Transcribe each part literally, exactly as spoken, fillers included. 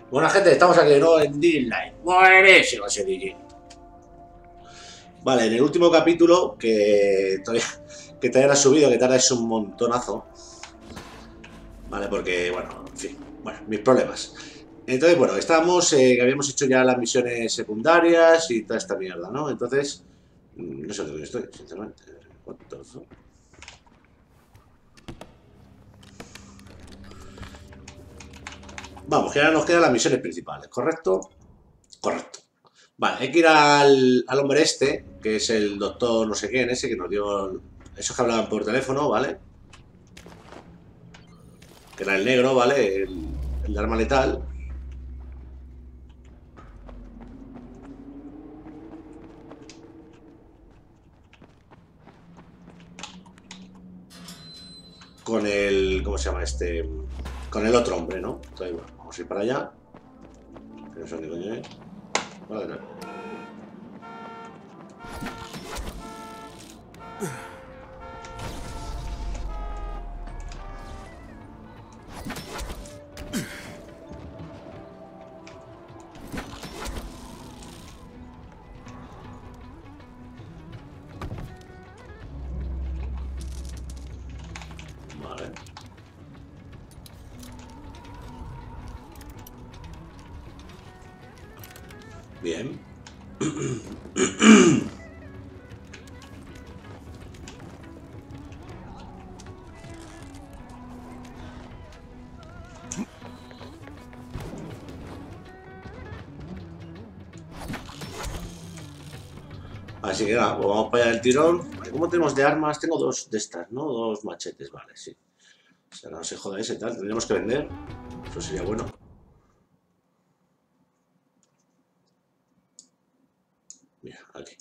Buena gente, estamos aquí de nuevo en Disneyland. Buenísimo ese D J. Vale, en el último capítulo, que todavía, que todavía no ha subido, que tarda es un montonazo. Vale, porque, bueno, en fin, bueno, mis problemas. Entonces, bueno, estábamos, eh, que habíamos hecho ya las misiones secundarias y toda esta mierda, ¿no? Entonces, no sé dónde estoy, sinceramente. ¿Cuántos? Vamos, que ahora nos quedan las misiones principales, ¿correcto? Correcto. Vale, hay que ir al, al hombre este, que es el doctor no sé quién, ese que nos dio... Esos que hablaban por teléfono, ¿vale? Que era el negro, ¿vale? El, el de arma letal. Con el... ¿Cómo se llama este? Con el otro hombre, ¿no? Entonces, bueno, vamos a ir para allá. Que no sé ni coño es. Vale, no. Vale. Bien. Así que nada, pues vamos para allá del tirón. ¿Cómo tenemos de armas? Tengo dos de estas, ¿no? Dos machetes, vale, sí. O sea, no se joda ese tal, tendríamos que vender. Eso sería bueno. Mira, aquí.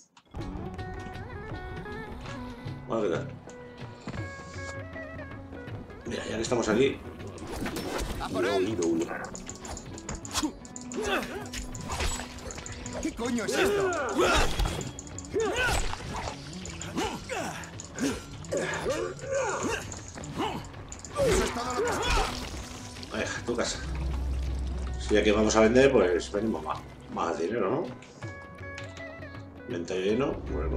Bueno, ¿qué tal? Mira, ya que estamos aquí. No he oído uno. ¿Qué coño es esto? Eso es todo lo que... Venga, tu casa. Si ya que vamos a vender, pues venimos más, más dinero, ¿no? Venta lleno, bueno.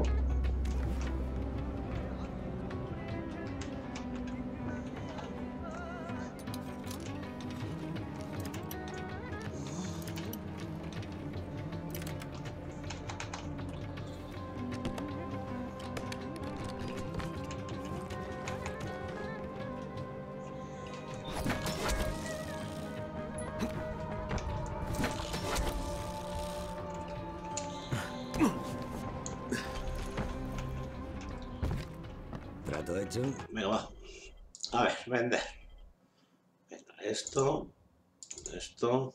¿Trato hecho? Venga, va. A ver, vender. Venga, esto. Esto.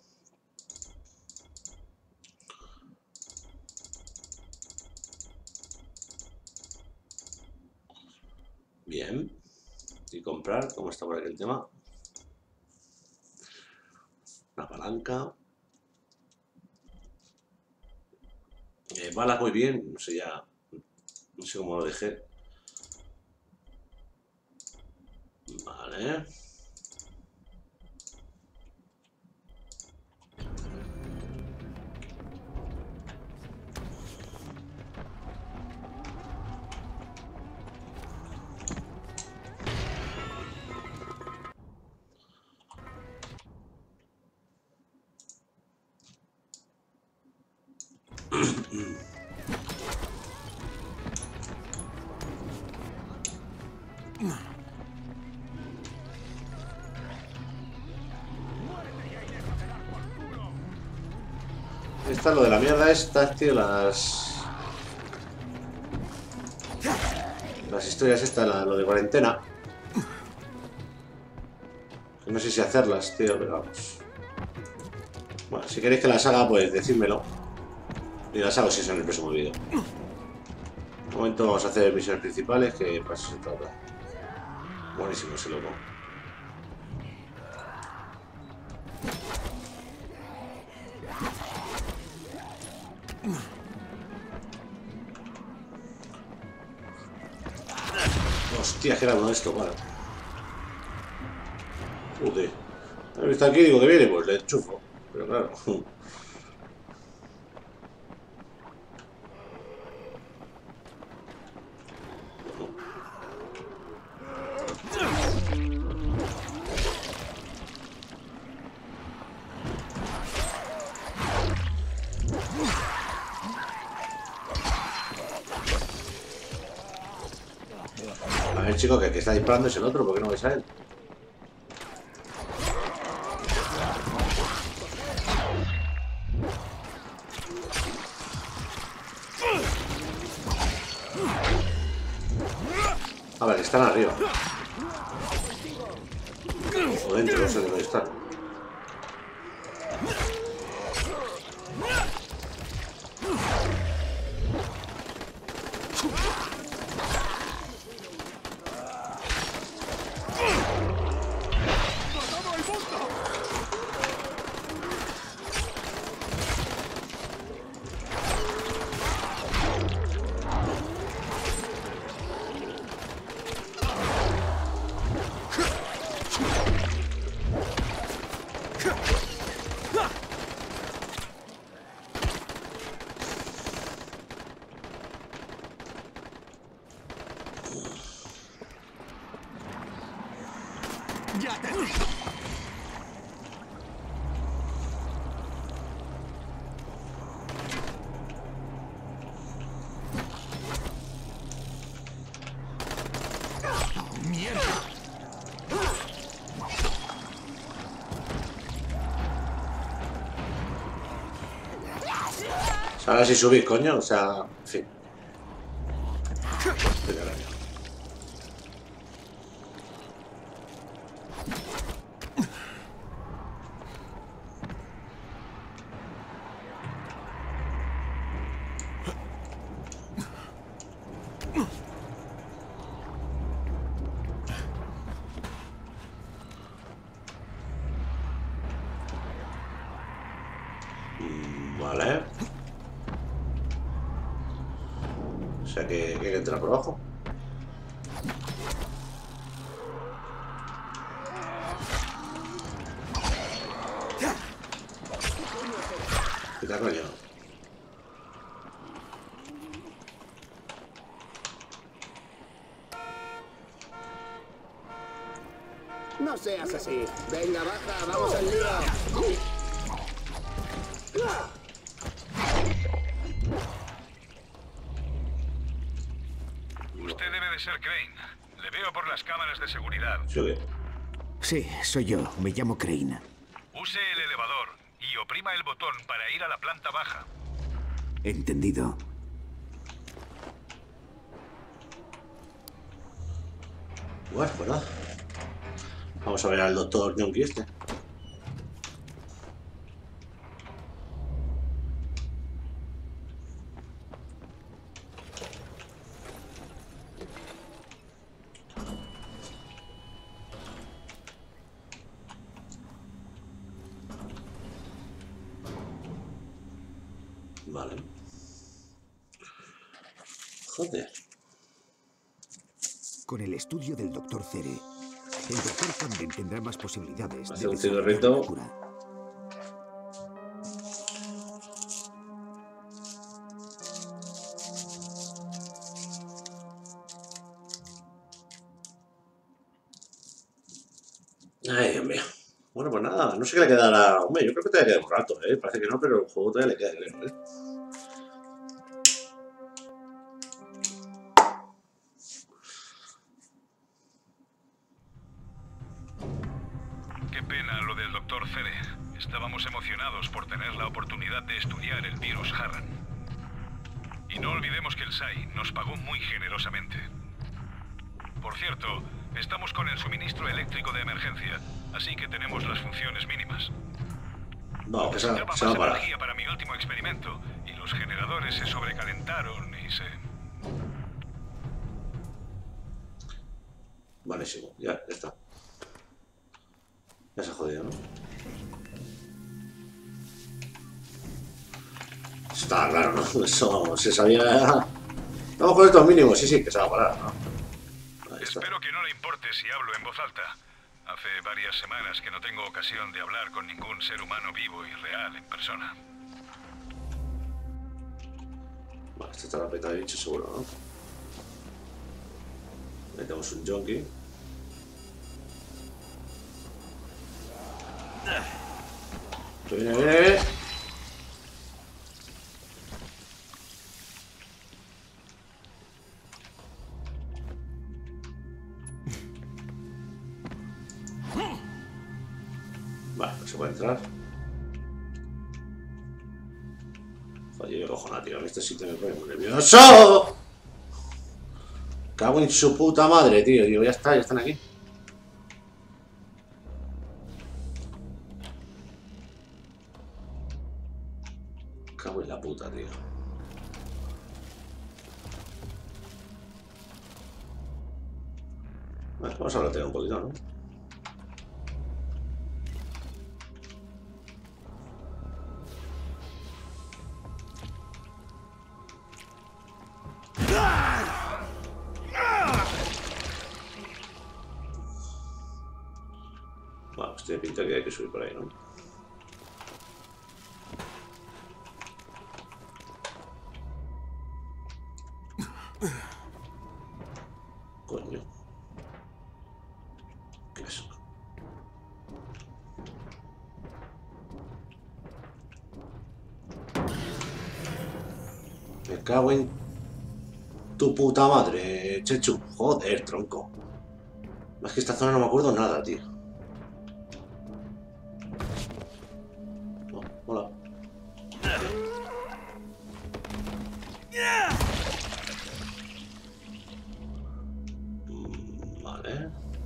Bien. Y comprar, ¿cómo está por aquí el tema? Una palanca. Eh, balas muy bien, no sé ya. No sé cómo lo dejé. Vale. Esta es lo de la mierda estas, tío, las... Las historias estas, la- lo de cuarentena. No sé si hacerlas, tío, pero vamos. Bueno, si queréis que las haga, pues decídmelo. Y las hago si es en el próximo vídeo. De momento vamos a hacer misiones principales, que para eso se trata. Buenísimo ese loco. Hostia, que era uno de estos, vale. Joder. ¿Has visto aquí? Digo que viene, pues le enchufo. Pero claro. A ver, chico, que el que está disparando es el otro, ¿por qué no ves a él? A ver, están arriba. O dentro, no sé dónde están. ¡Ya te digo! ¡Mierda! Ahora sí subís, coño, o sea, en fin. Qué carajo. Vale. O sea que, que hay que entrar por abajo. Quita coño. No seas así. Venga, baja, vamos al lío. Usted debe de ser Crane. Le veo por las cámaras de seguridad. Sube. Sí, soy yo. Me llamo Crane. Use el elevador y oprima el botón para ir a la planta baja. Entendido. Bueno, pues nada. Vamos a ver al doctor Yonki este. Vale. Joder. Con el estudio del doctor Cere, el doctor Camden tendrá más posibilidades Hace de un desarrollar cigarrito. la cura. Ay, Dios mío. Bueno, pues nada, no sé qué le quedará. Hombre, yo creo que todavía queda un rato, ¿eh? Parece que no, pero el juego todavía le queda, creo, ¿eh? Qué pena lo del doctor Cere. Estábamos emocionados por tener la oportunidad de estudiar el virus Harran. Y no olvidemos que el S A I nos pagó muy generosamente. Por cierto, estamos con el suministro eléctrico de emergencia, así que tenemos las funciones mínimas. No, que se, Necesitaba se va a más parar. energía para mi último experimento, y los generadores se sobrecalentaron y se... Buenísimo, ya, ya está. Ya se ha jodido, ¿no? Eso estaba claro, ¿no? Eso se sabía. Vamos con estos mínimos, sí, sí, que se va a parar, ¿no? Ahí está. Espero que no le importe si hablo en voz alta, Hace varias semanas que no tengo ocasión de hablar con ningún ser humano vivo y real en persona. Vale, esta está la peta de bicho seguro, ¿no? Ahí tenemos un junkie. Viene, viene, viene. Vale, no se puede entrar. Joder, yo cojo nada, tío. En este sitio me pone muy nervioso. Cago en su puta madre, tío. Digo, ya está, ya están aquí. Cago en la puta, tío. Bueno, vamos a blotear un poquito, ¿no? Bueno, pues tiene pinta que hay que subir por ahí, ¿no? Coño. ¿Qué es? Me cago en tu puta madre, Chechu. Joder, tronco. Es que esta zona no me acuerdo nada, tío. Oh, hola. Mm, vale.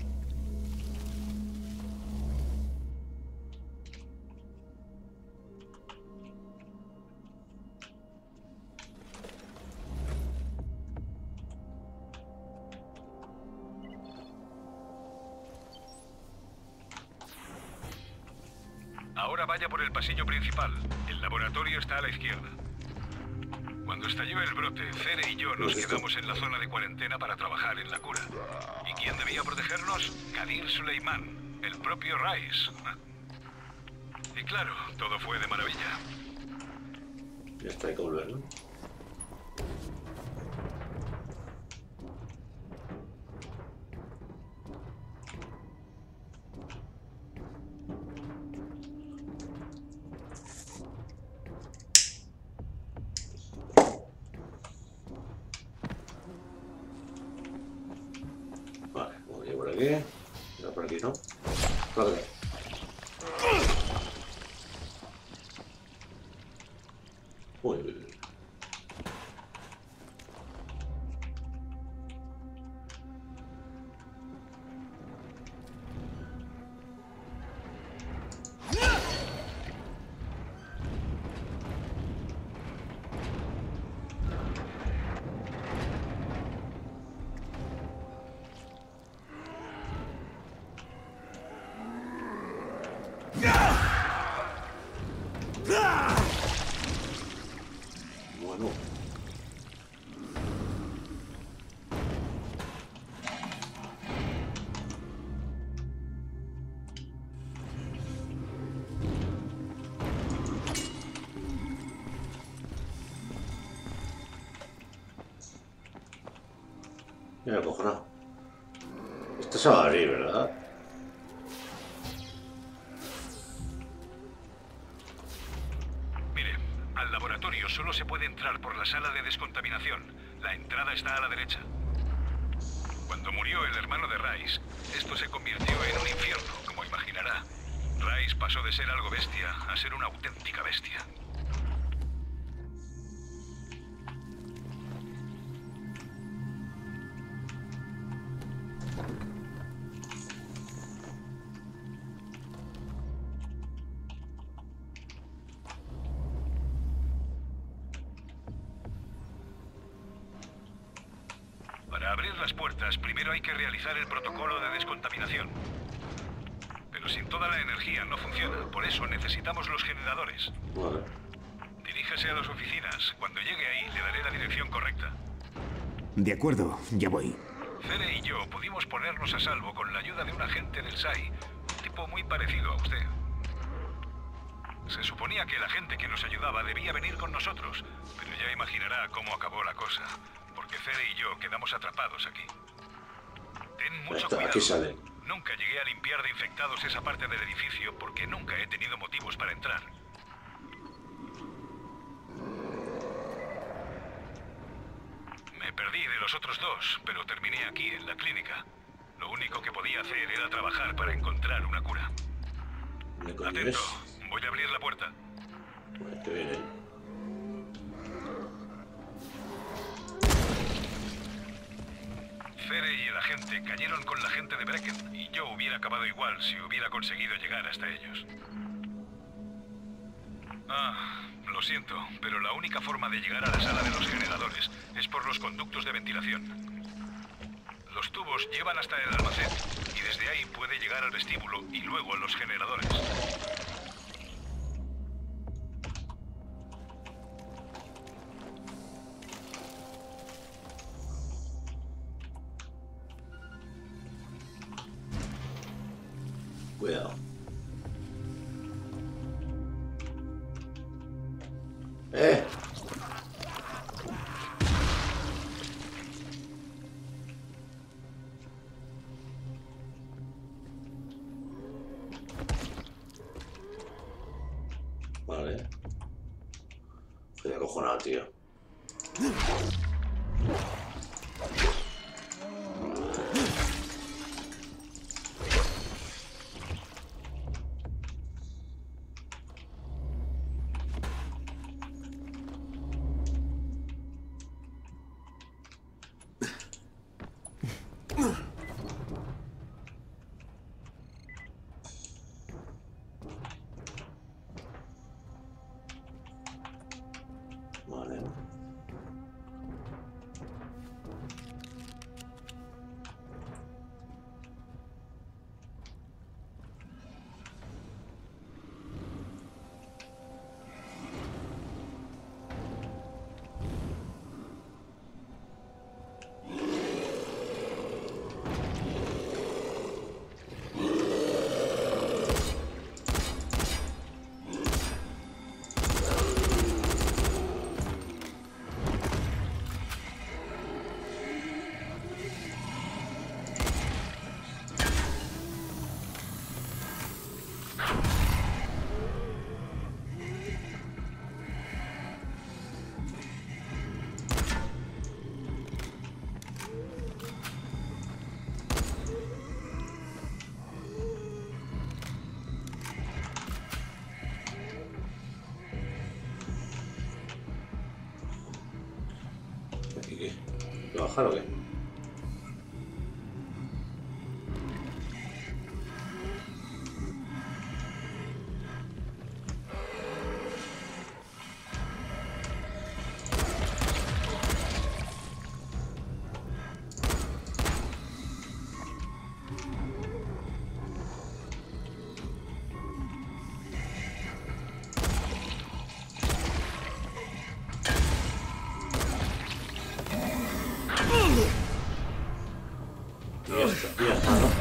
Ahora vaya por el pasillo principal. El laboratorio está a la izquierda. Cuando estalló el brote, Cere y yo nos quedamos en la zona de cuarentena para trabajar en la cura. ¿Y quién debía protegernos? Kadir Suleiman, el propio Rice. Y claro, todo fue de maravilla. Ya está, hay que volver, ¿no? Vale, voy a ir por aquí. Ya por aquí, ¿no? Por aquí. Uy, uy, uy. Bueno. Mira, cojonado. Esto se va a abrir, ¿verdad? Mire, al laboratorio solo se puede entrar por la sala de descontaminación. La entrada está a la derecha. Cuando murió el hermano de Rice, esto se convirtió en un infierno, como imaginará. Rice pasó de ser algo bestia a ser una auténtica bestia. Para abrir las puertas, primero hay que realizar el protocolo de descontaminación. Pero sin toda la energía no funciona, por eso necesitamos los generadores. Vale. Diríjase a las oficinas. Cuando llegue ahí, le daré la dirección correcta. De acuerdo, ya voy. Cere y yo pudimos ponernos a salvo con la ayuda de un agente del S A I, un tipo muy parecido a usted. Se suponía que el agente que nos ayudaba debía venir con nosotros, pero ya imaginará cómo acabó la cosa, porque Cere y yo quedamos atrapados aquí. Ten mucho Está, cuidado. aquí sale. Nunca llegué a limpiar de infectados esa parte del edificio porque nunca he tenido motivos para entrar. Me perdí de los otros dos, pero terminé aquí, en la clínica. Lo único que podía hacer era trabajar para encontrar una cura. ¿Me coño Atento, es? voy a abrir la puerta. Bueno, que viene. Cere y el agente cayeron con la gente de Brecken y yo hubiera acabado igual si hubiera conseguido llegar hasta ellos. Ah, lo siento, pero la única forma de llegar a la sala de los generadores es por los conductos de ventilación. Los tubos llevan hasta el almacén y desde ahí puede llegar al vestíbulo y luego a los generadores. Cuidado. ¡Eh! Vale. Estoy acojonado, tío. Vale. ¿Aquí qué? ¿Voy a bajar o qué? Ya está, ya está, ¿no?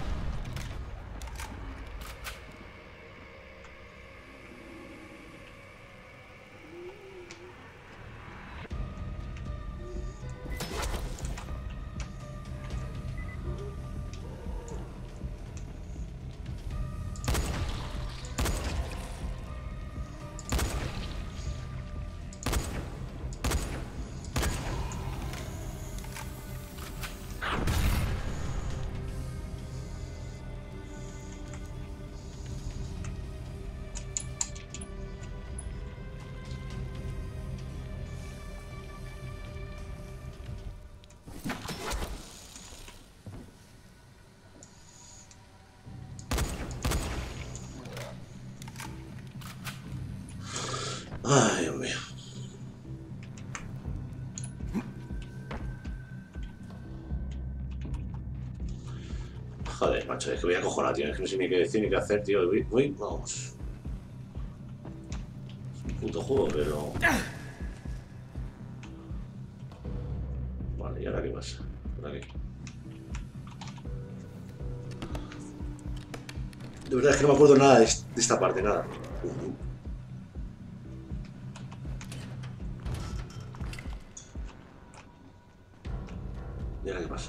Ay, Dios mío. Joder, macho, es que voy a cojonar, tío. Es que no sé ni qué decir ni qué hacer, tío. Uy, uy, vamos. Es un puto juego, pero... Vale, ¿y ahora qué pasa? Por aquí. De verdad es que no me acuerdo nada de, de esta parte, nada. Mira qué pasa.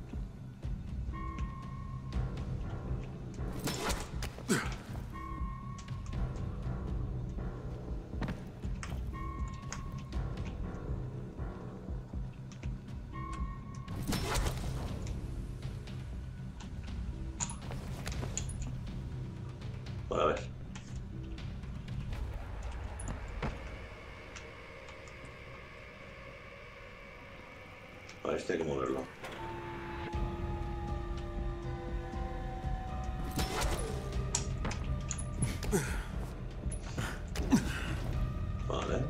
A ver. A ver, este hay que moverlo. Vale.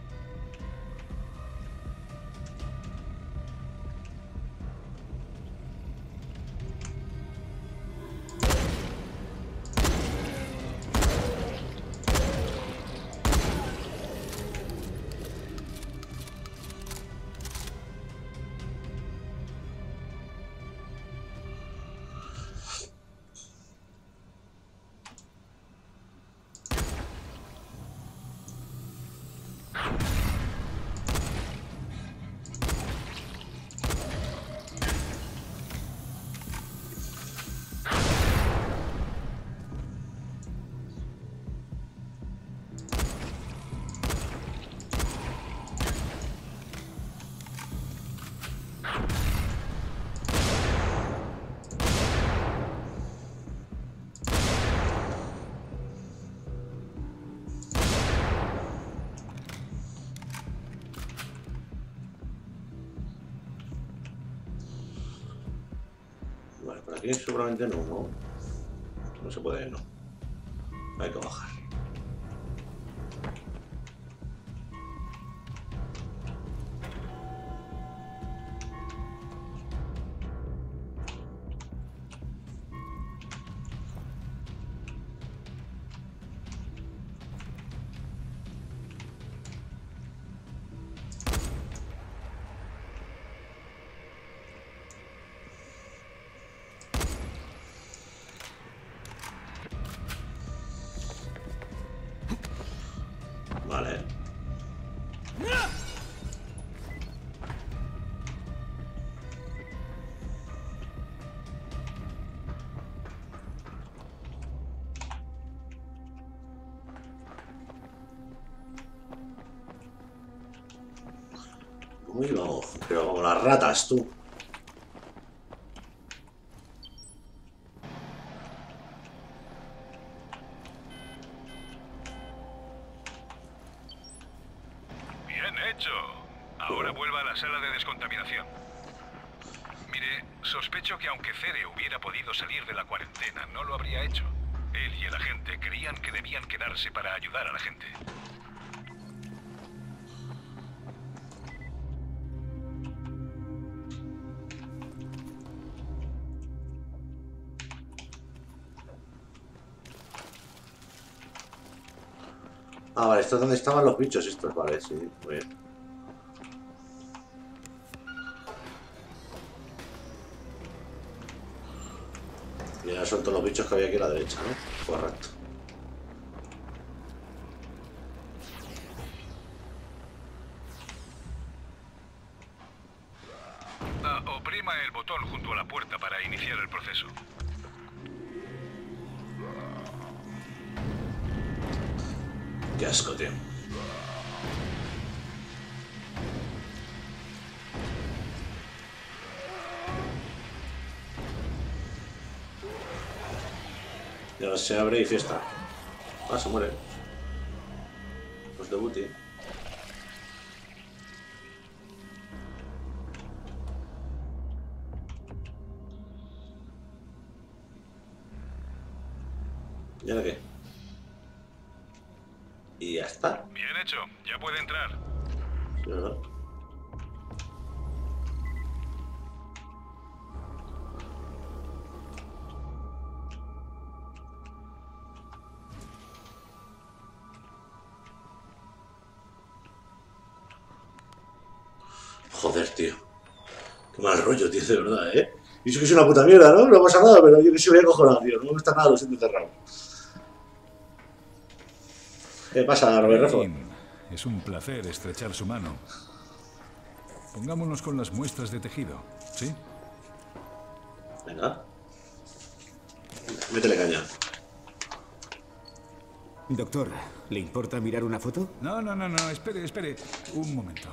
Vale, por aquí seguramente no, no. No se puede, no. Hay que bajar. Vale. Uy, vamos, pero como las ratas, tú. Bien hecho. Ahora vuelva a la sala de descontaminación. Mire, sospecho que aunque Cere hubiera podido salir de la cuarentena, no lo habría hecho. Él y el agente creían que debían quedarse para ayudar a la gente. Ah, vale, esto es donde estaban los bichos estos, vale, sí, muy bien. Y ahora son todos los bichos que había aquí a la derecha, ¿no? Correcto. Ah, oprima el botón junto a la puerta para iniciar el proceso. Qué asco, tío. Y ahora se abre y fiesta. Ah, se muere. Los de Booty. ¿Y ahora qué? Y ya está. Bien hecho, ya puede entrar. Sí, ¿verdad? Joder, tío. Qué mal rollo, tío, de verdad, ¿eh? Y eso que es una puta mierda, ¿no? No pasa nada, pero yo que se voy a cojonar, tío. No me gusta nada, lo siento cerrado. ¿Qué pasa, Robert Redford? Es un placer estrechar su mano. Pongámonos con las muestras de tejido, ¿sí? Venga. Métele caña. Doctor, ¿le importa mirar una foto? No, no, no, no, espere, espere. Un momento.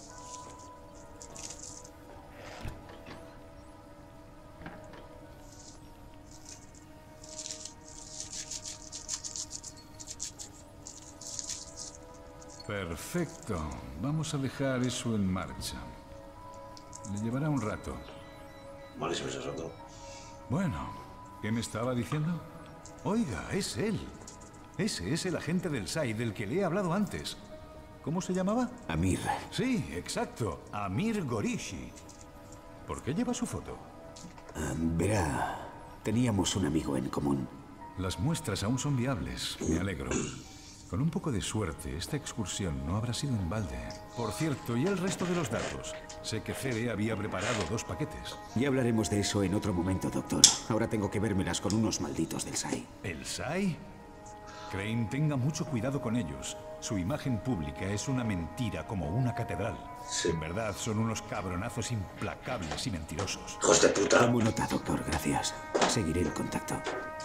Perfecto. Vamos a dejar eso en marcha. Le llevará un rato. Malísimo ese asunto. Bueno, ¿qué me estaba diciendo? Oiga, es él. Ese es el agente del S A I del que le he hablado antes. ¿Cómo se llamaba? Amir. Sí, exacto. Amir Gorishi. ¿Por qué lleva su foto? Ah, verá, teníamos un amigo en común. Las muestras aún son viables. Me alegro. Con un poco de suerte, esta excursión no habrá sido en balde. Por cierto, ¿y el resto de los datos? Sé que Fede había preparado dos paquetes. Ya hablaremos de eso en otro momento, doctor. Ahora tengo que vérmelas con unos malditos del S A I. ¿El S A I? Crane, tenga mucho cuidado con ellos. Su imagen pública es una mentira como una catedral. Sí. En verdad, son unos cabronazos implacables y mentirosos. ¡Hijos de puta! Tomo nota, doctor. Gracias. Seguiré el contacto.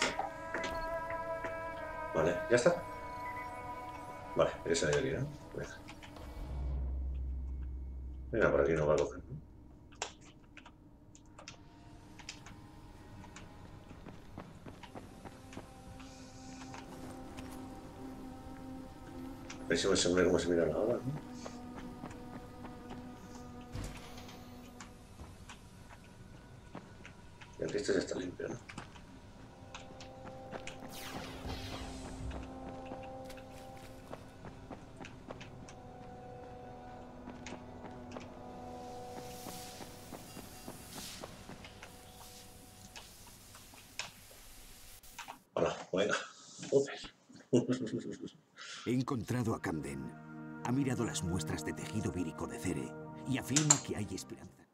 Vale, ¿ya está? Vale, esa de aquí, ¿no? Venga. Venga, por aquí no va a coger, ¿no? A ver si me aseguro cómo se mira ahora, ¿no? El resto ya está limpio, ¿no? Hola, venga. Joder. He encontrado a Camden. Ha mirado las muestras de tejido vírico de Cere y afirma que hay esperanza.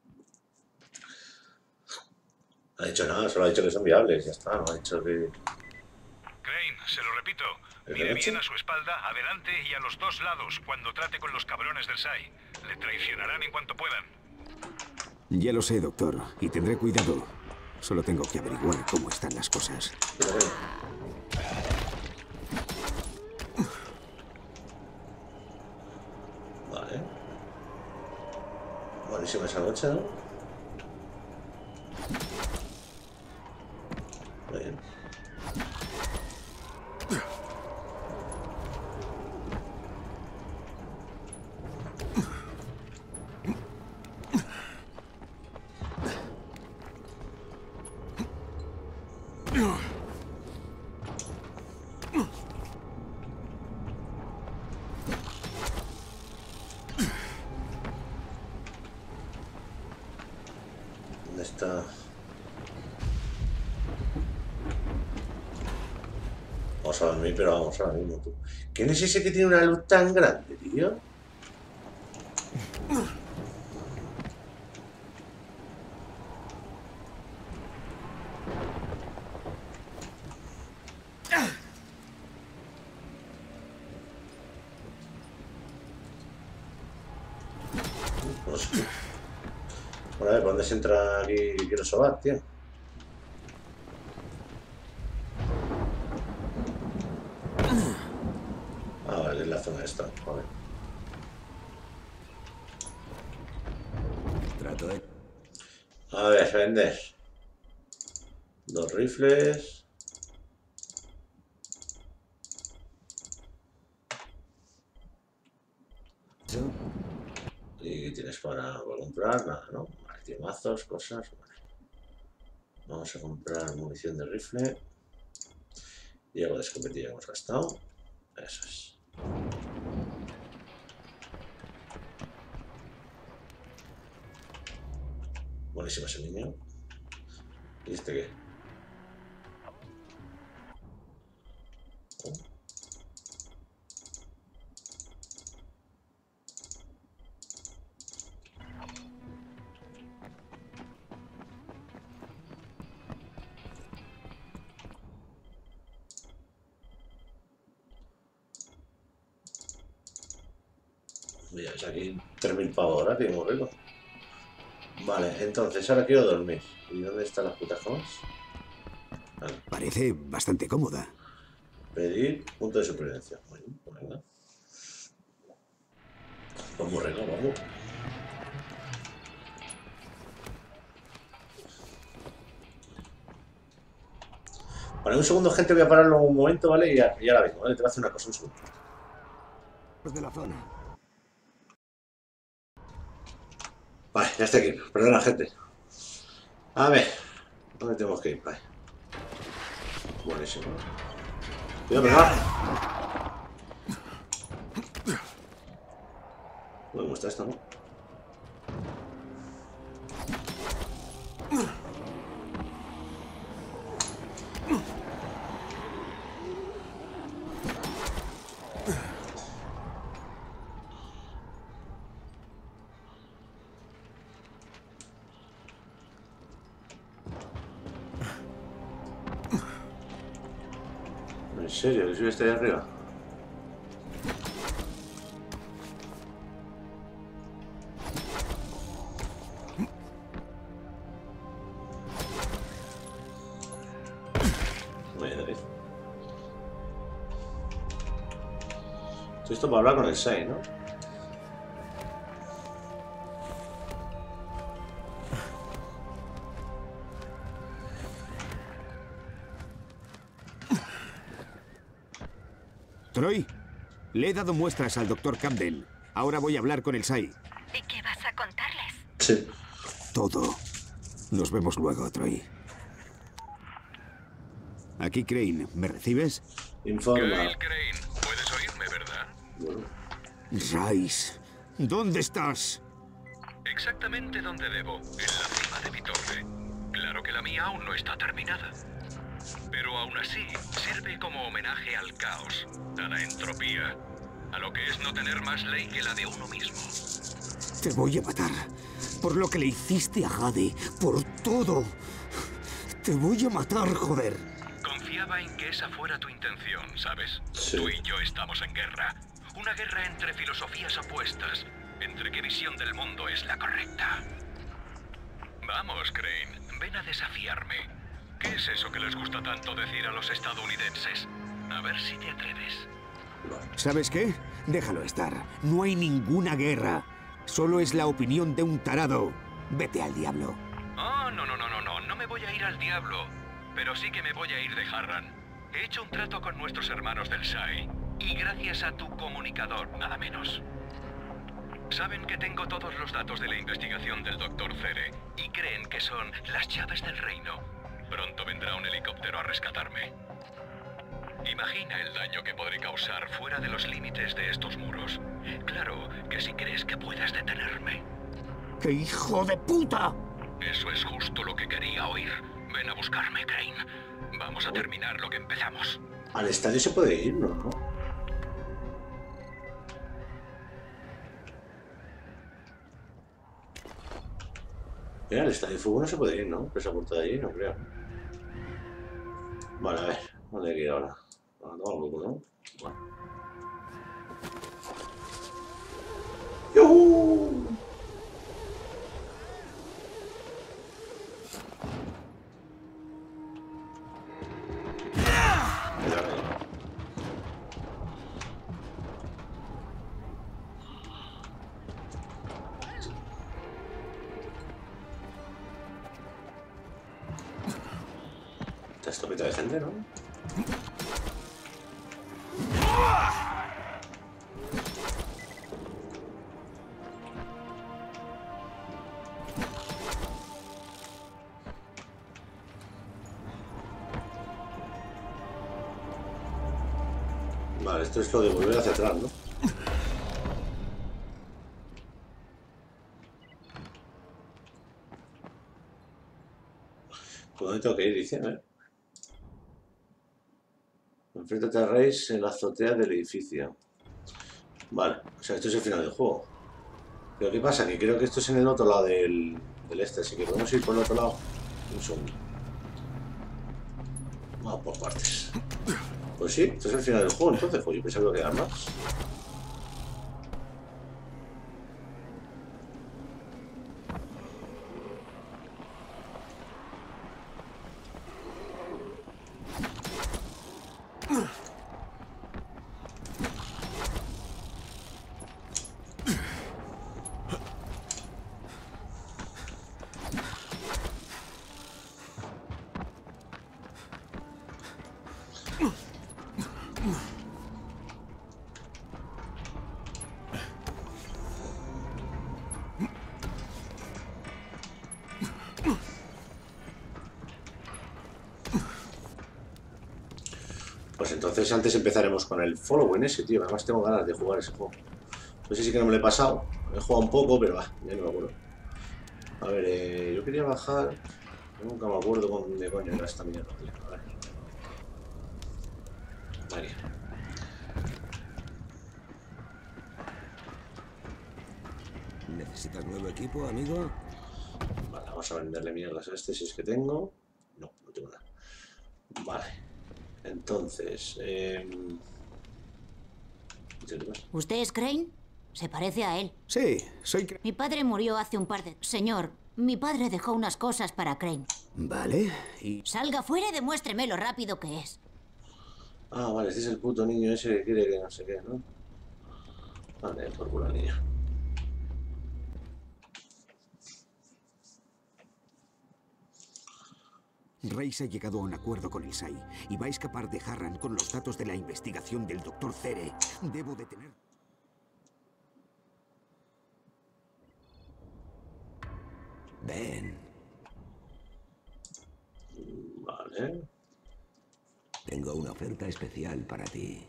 No ha dicho nada, solo ha dicho que son viables, ya está, no ha dicho que... Crane, se lo repito. ¿Es Mire de noche? bien a su espalda, adelante y a los dos lados cuando trate con los cabrones del S A I. Le traicionarán en cuanto puedan. Ya lo sé, doctor, y tendré cuidado. Solo tengo que averiguar cómo están las cosas. Vale. Buenísima esa noche, ¿no? Muy bien. ¿Dónde está? Vamos a dormir, pero vamos ahora mismo, tú. ¿Quién es ese que tiene una luz tan grande, tío? No sé. Bueno, a ver, ¿por dónde se entra aquí? Quiero sobar, tío. Ah, vale, es la zona esta, vale. Trato de... A ver, vender. Dos rifles. ¿Y qué tienes para, para comprar? Nada, ¿no? Vale, tiene mazos, cosas. Vale. Vamos a comprar munición de rifle. Y algo de escopetilla que hemos gastado. Eso es. Buenísimo ese niño. ¿Y este qué? Oh. Ya ves aquí tres mil pavos ahora, que muy rico. Vale, entonces ahora quiero dormir. ¿Y dónde están las putas camas? Vale. Parece bastante cómoda. Pedir punto de supervivencia. Bueno, pues venga. Vamos, rico, vamos. Vale, un segundo, gente, voy a pararlo un momento, ¿vale? Y ya, ya la vengo, ¿vale? Te voy a hacer una cosa, un segundo. De la zona. Vale, ya estoy aquí. Perdona, gente. A ver, ¿dónde tenemos que ir? Vale. Buenísimo. Cuidado, perdón. Bueno, ¿cómo está esto, no? ¿En serio? ¿Que sube este de arriba? Muy bien, David. Esto para hablar con el Sai, ¿no? Troy, le he dado muestras al doctor Camden. Ahora voy a hablar con el Sai. ¿Y qué vas a contarles? Sí. Todo. Nos vemos luego, Troy. Aquí Crane, ¿me recibes? Informa. Kyle Crane, puedes oírme, ¿verdad? Bueno. Rice, ¿dónde estás? Exactamente donde debo, en la cima de mi torre. Claro que la mía aún no está terminada. Pero aún así, sirve como homenaje al caos, a la entropía, a lo que es no tener más ley que la de uno mismo. Te voy a matar. Por lo que le hiciste a Jade. Por todo. Te voy a matar, joder. Confiaba en que esa fuera tu intención, ¿sabes? Sí. Tú y yo estamos en guerra. Una guerra entre filosofías opuestas, entre qué visión del mundo es la correcta. Vamos, Crane, ven a desafiarme. ¿Qué es eso que les gusta tanto decir a los estadounidenses? A ver si te atreves. ¿Sabes qué? Déjalo estar. No hay ninguna guerra. Solo es la opinión de un tarado. Vete al diablo. Oh, no, no, no, no, no. No me voy a ir al diablo. Pero sí que me voy a ir de Harran. He hecho un trato con nuestros hermanos del Sai. Y gracias a tu comunicador, nada menos. Saben que tengo todos los datos de la investigación del doctor Cere. Y creen que son las llaves del reino. Pronto vendrá un helicóptero a rescatarme. Imagina el daño que podré causar fuera de los límites de estos muros. Claro que si crees que puedes detenerme. ¡Qué hijo de puta! Eso es justo lo que quería oír. Ven a buscarme, Crane. Vamos a terminar lo que empezamos. Al estadio se puede ir, ¿no? ¿No? Mira, al estadio de fútbol no se puede ir, ¿no? Pero esa puerta de allí no creo. Vale, a ver. ¿Dónde hay que ir ahora? Ah, no, loco, ¿no? Bueno. ¡Yuhu! Esta estopita de gente, ¿no? Vale, esto es lo de volver hacia atrás, ¿no? ¿Por dónde tengo que ir? Dice, a ver. Enfréntate a Reis en la azotea del edificio. Vale, o sea, esto es el final del juego. Pero ¿qué pasa? Que creo que esto es en el otro lado del, del este, así que podemos ir por el otro lado. Un segundo. Vamos por partes. Pues sí, esto es el final del juego, entonces, pues yo pensaba que quedar más. Pues entonces antes empezaremos con el following ese, tío. Además tengo ganas de jugar ese juego. No sé si que no me lo he pasado. He jugado un poco, pero va, ya no me acuerdo. A ver, eh, yo quería bajar. Nunca me acuerdo con dónde coño era esta mierda, tío. A ver. Vale. ¿Necesitas nuevo equipo, amigo? Vale, vamos a venderle mierdas a este si es que tengo. No, no tengo nada. Vale. Entonces, eh... ¿Usted es Crane? Se parece a él. Sí, soy Crane. Mi padre murió hace un par de... Señor, mi padre dejó unas cosas para Crane. Vale, y... Salga fuera y demuéstreme lo rápido que es. Ah, vale, este es el puto niño ese que quiere que no sé qué, ¿no? Vale, por culo niña. Reis ha llegado a un acuerdo con el S A I y va a escapar de Harran con los datos de la investigación del doctor Cere. Debo detener... Ven. Vale. Tengo una oferta especial para ti.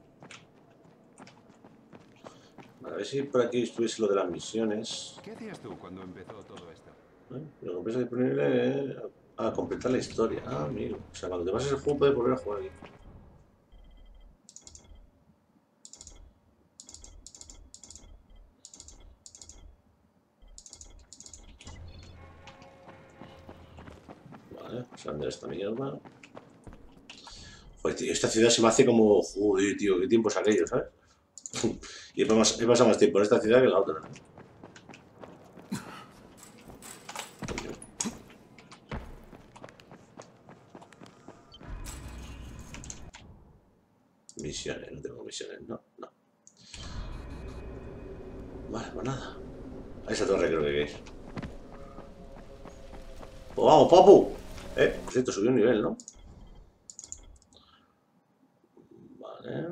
A ver si por aquí estuviese lo de las misiones. ¿Qué hacías tú cuando empezó todo esto? ¿Eh? Lo que empieza disponible a completar la historia. Ah, amigo. O sea, cuando te pases el juego puedes volver a jugar aquí. Vale, vamos a vender esta mierda. Joder, tío, esta ciudad se me hace como... Joder, tío, qué tiempos aquellos, ¿sabes? Y he pasado, he pasado más tiempo en esta ciudad que en la otra. Misiones, no tengo misiones, no, no. Vale, pues nada. A esa torre creo que es. Pues vamos, papu. Eh, por cierto, subió un nivel, ¿no? Vale.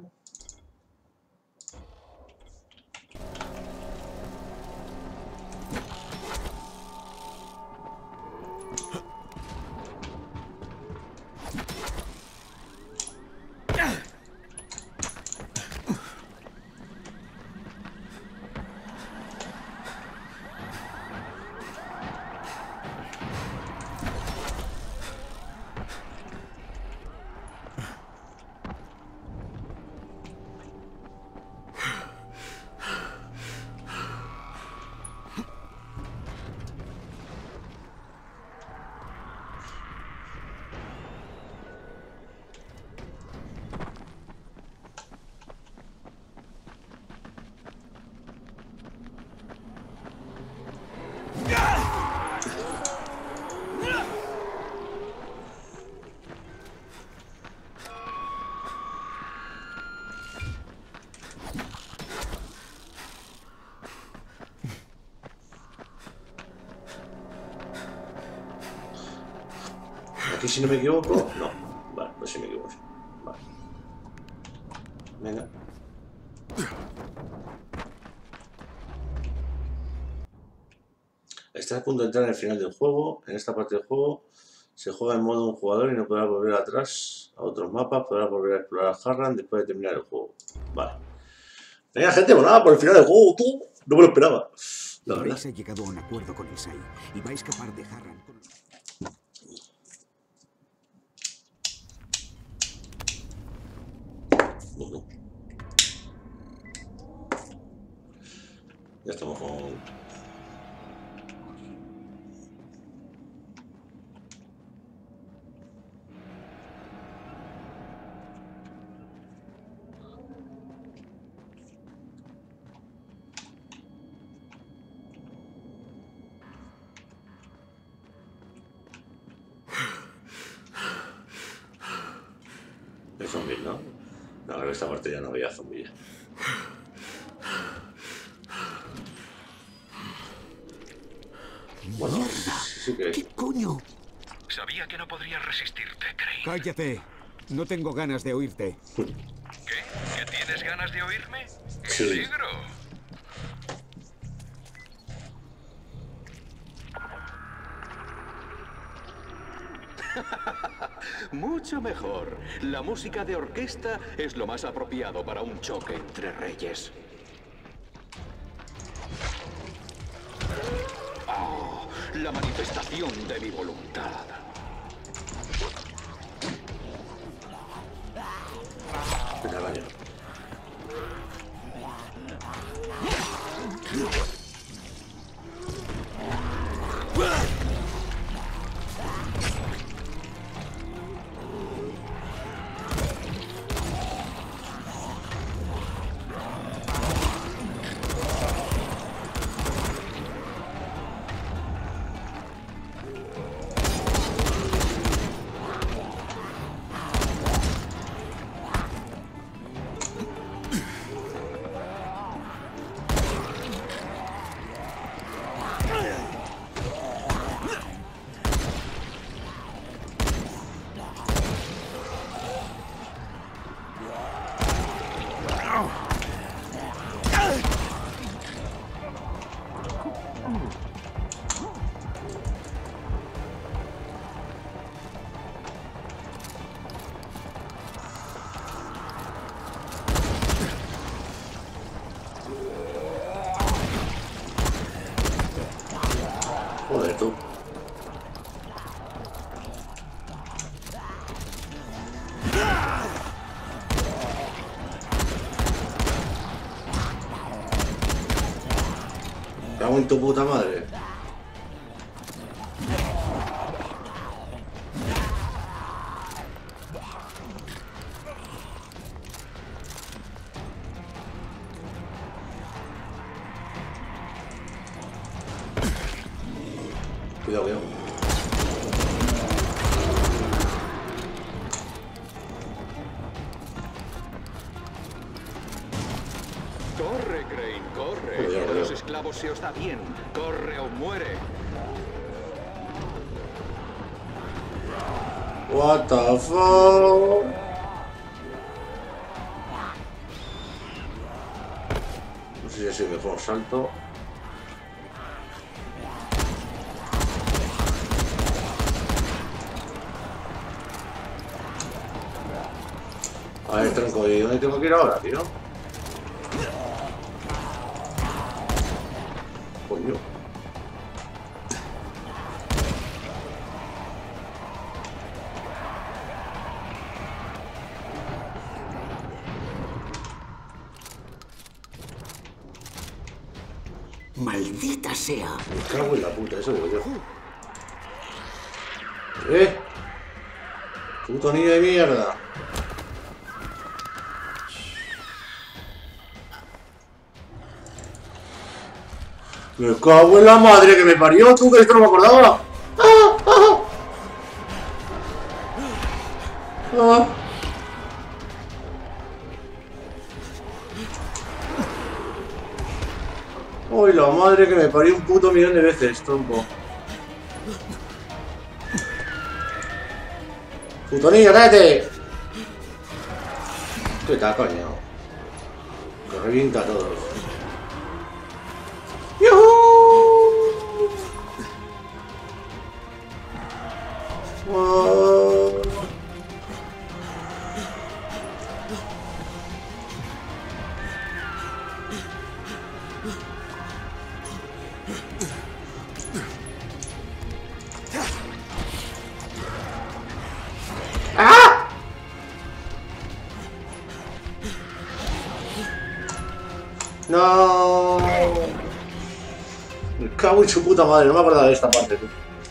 Aquí si no me equivoco, no. Vale, pues si me equivoco. Vale. Venga. Estás a punto de entrar en el final del juego. En esta parte del juego se juega en modo un jugador y no podrás volver atrás a otros mapas. Podrás volver a explorar Harran después de terminar el juego. Vale. Venga, gente, pues nada, por el final del juego, tú. No me lo esperaba. La verdad. Reis ha llegado a un acuerdo con el S A I y va a escapar de Harran con... Uh-huh. Ya estamos con... Hay zombies, ¿no? No, en esta parte ya no había zombies. Bueno, sí, sí que... ¿Qué coño? Sabía que no podrías resistirte, Crane. Cállate. No tengo ganas de oírte. ¿Qué? ¿Que tienes ganas de oírme? ¡Me Sí. alegro! Mucho mejor. La música de orquesta es lo más apropiado para un choque entre reyes. Oh, la manifestación de mi voluntad. Vete al baño. Joder, tú. Cago en tu puta madre. Cuidado, cuidado. Corre, Crane, corre. Joder, A joder. los esclavos se os da bien. Corre o muere. What the fuck? No sé si así me fue un salto. A ver, tronco, ¿y dónde tengo que ir ahora, tío? Coño. Maldita sea. Me cago en la puta, eso digo yo. ¿Eh? Puto niño de mierda. Me cago en la madre que me parió, tú, que esto no me acordaba. ¡Ah! ¡Ah! ¡Ah! ¡Uy, la madre que me parió un puto millón de veces, tronco! ¡Puto niño, cállate! ¿Qué tal, coño? Que revienta a todos. ¡Yuhu! ¡Wow! ¡Ah! ¡No! Me cago en su puta madre, no me acordaba de esta parte, tú.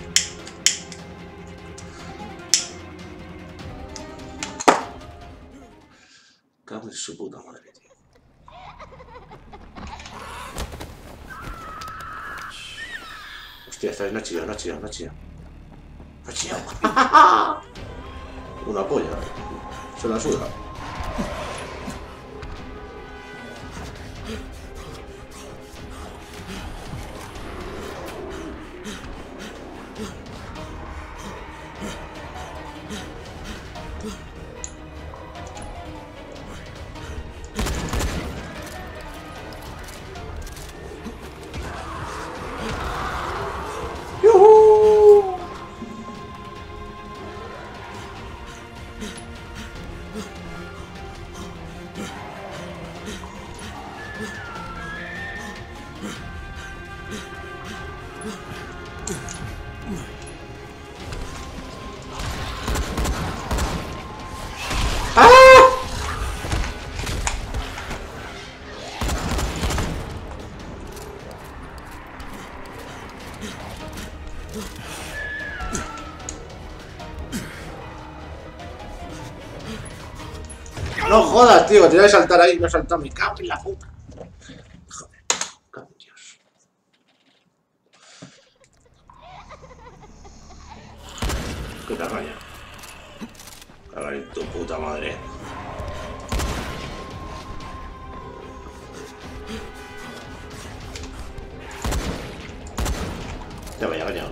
Cago en su puta madre, tío. Hostia, esta vez no ha chillado, no ha chillado, no ha chillado. No ha chillado. Una polla. Se la suda. No jodas, tío, te voy a saltar ahí, no he saltado, me cago en la puta. Joder, cago en Dios. Qué carraña. Cagar en tu puta madre. Ya vaya, cañado.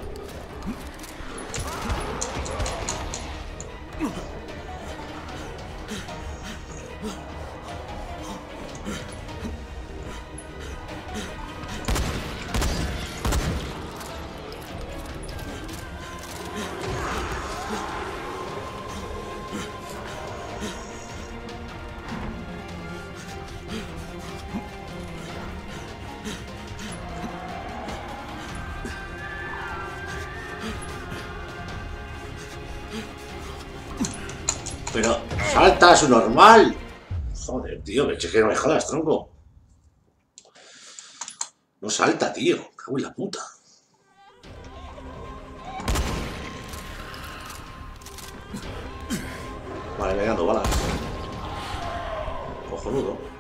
Pero salta, su normal. Joder, tío, que que no me jodas, tronco. No salta, tío. Cago en la puta. Vale, me dando balas. Cojonudo.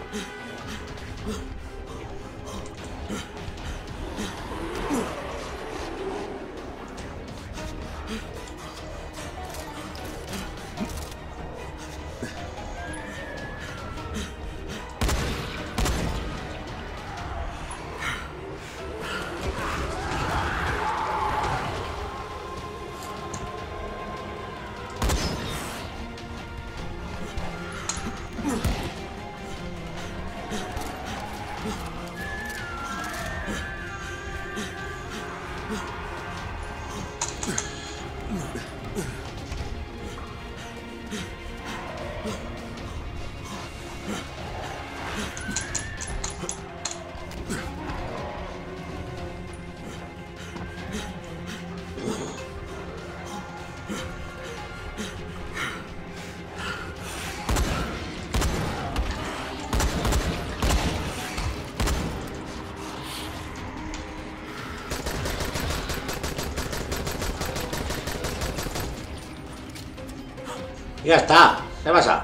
Ya está. ¿Qué pasa?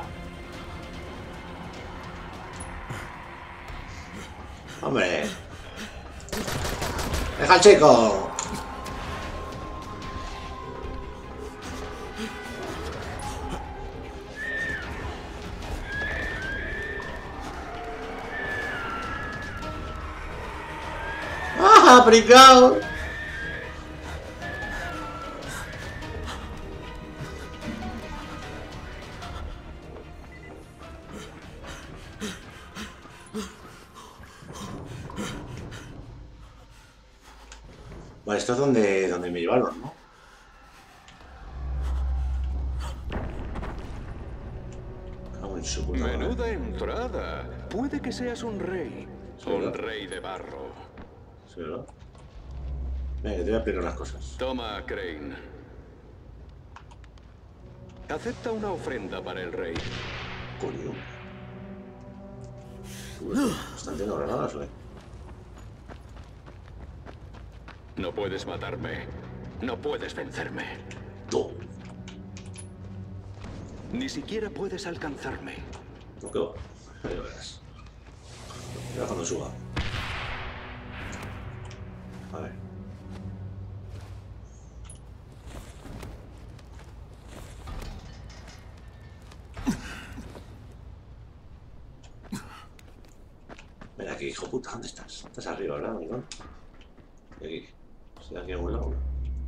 Hombre. Deja al chico. ¡Ah, brincado! Vale, esto es donde, donde me llevaron, ¿no? Cago en su puta madre. Menuda entrada. Puede que seas un rey. Sí, un ¿verdad? rey de barro. Sí, ¿verdad? Venga, te voy a explicar unas cosas. Toma, Crane. Acepta una ofrenda para el rey. Coño. Uy, ¿están teniendo granadas, güey? No puedes matarme. No puedes vencerme. No. Ni siquiera puedes alcanzarme. No, ¿qué va? Ahí lo verás. Mira cuando suba. A ver. aquí, hijo puta, ¿dónde estás? Estás arriba, ¿verdad, amigo? Aquí. Estoy aquí a un lado.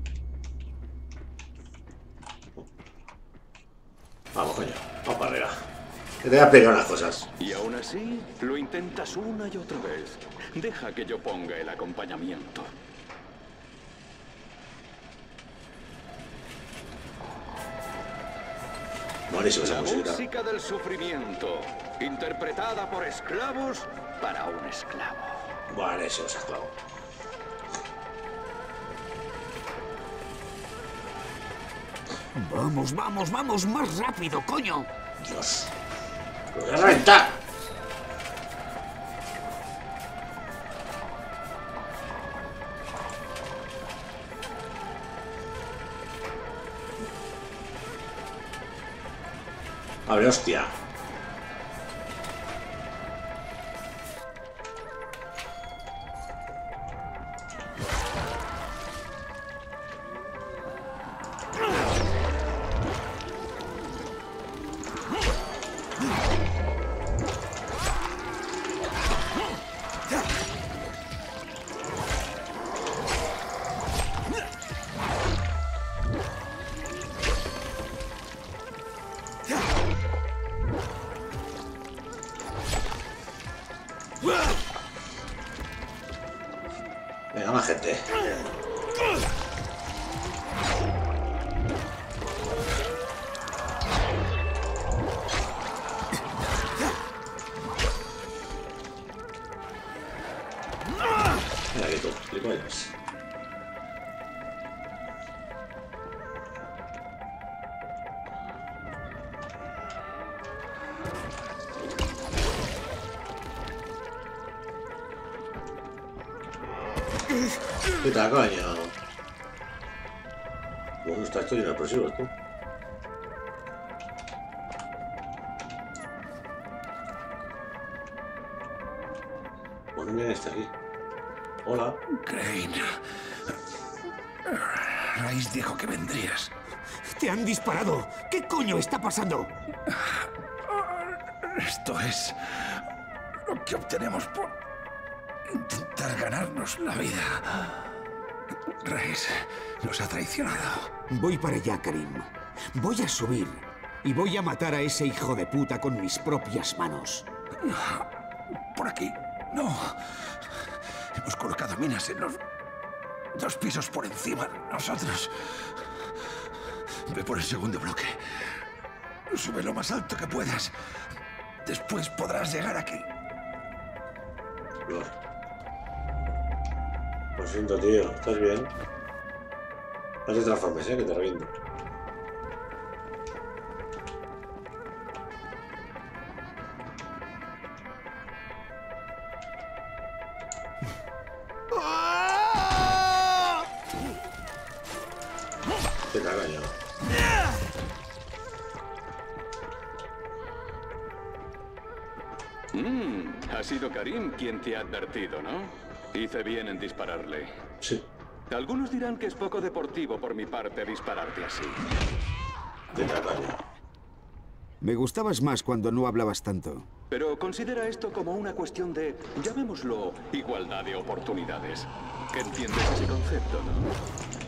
Vamos, coño. Vamos para arriba. Que te voy a explicar unas cosas. Y aún así, lo intentas una y otra vez. Deja que yo ponga el acompañamiento. Buenísimo esa La música. música del sufrimiento, interpretada por esclavos para un esclavo. Buenísimo ese esclavo. Vamos, vamos, vamos, más rápido, coño. Dios. Lo voy a reventar. Abre, hostia. Venga, más gente. Mira que tú, gilipollas. ¿Qué tal, coño? ¿Dónde está esto lleno de explosivos, tú? Bueno, mira este aquí. Hola. Crane. Rice dijo que vendrías. ¡Te han disparado! ¿Qué coño está pasando? Esto es lo que obtenemos por intentar ganarnos la vida. Rice nos ha traicionado. Voy para allá, Karim. Voy a subir y voy a matar a ese hijo de puta con mis propias manos. Por aquí. No. Hemos colocado minas en los dos pisos por encima de nosotros. Ve por el segundo bloque. Sube lo más alto que puedas. Después podrás llegar aquí. No. Lo siento, tío. ¿Estás bien? No te transformes, eh, que te reviento. ¿Qué tal, coño? Mm, ha sido Karim quien te ha advertido, ¿no? Hice bien en dispararle. Sí. Algunos dirán que es poco deportivo por mi parte dispararte así. ¿Qué tal, coño? Me gustabas más cuando no hablabas tanto. Pero considera esto como una cuestión de, llamémoslo, igualdad de oportunidades. ¿Que entiendes ese concepto, no?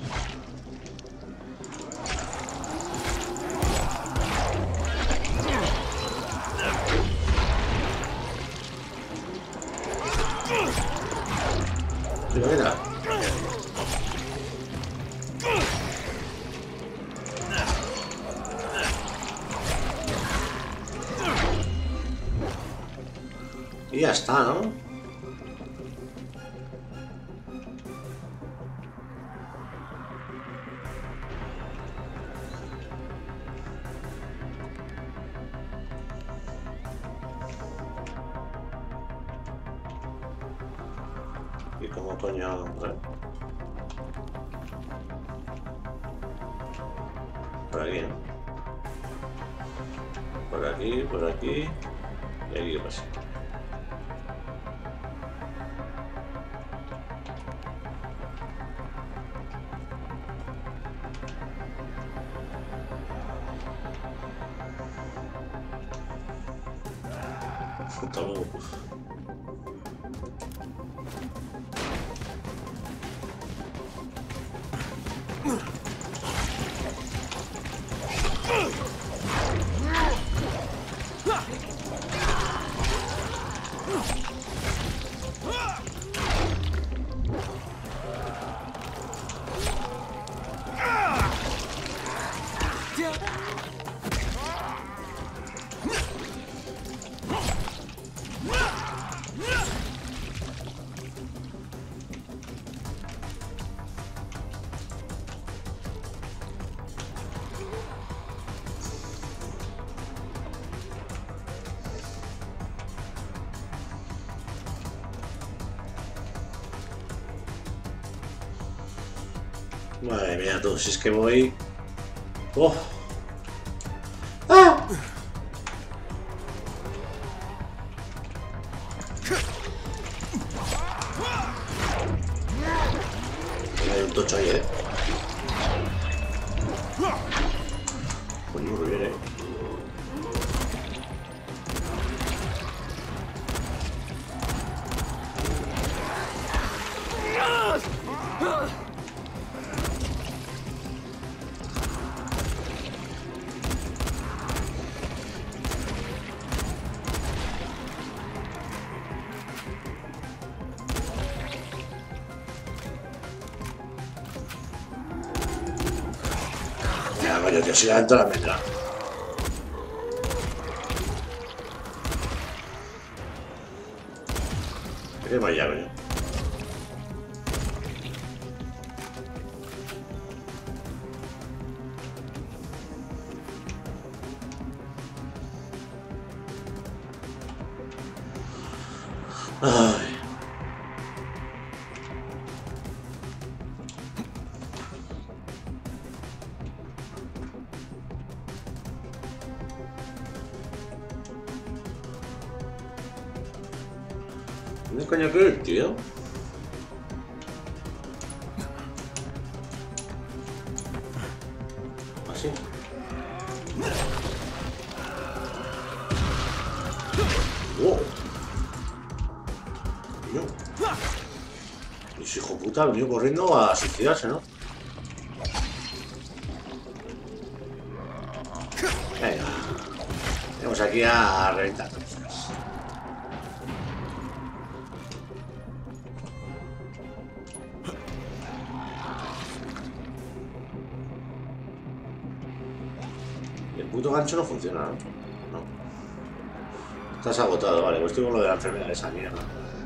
Mira. Y ya está, ¿no? ¿Y cómo coño? Por aquí, ¿no? Por aquí, por aquí. Y aquí qué pasa. Hasta luego. Madre mía, tú, si es que voy... ¡Oh! ¡Ah! Hay un tocho ahí, eh. Pues muy bien, eh. Ya, coño, que siga dentro de la almendra. ¿Qué más ya, coño? Ay. ¿Dónde coño que ir, tío? Así. Wow. Coño. Ese hijo puta ha venido corriendo a suicidarse, ¿no? Venga. Vamos aquí a reventar. El puto gancho no funciona, ¿no? No. Estás agotado, vale, pues estoy con lo de la enfermedad de esa mierda.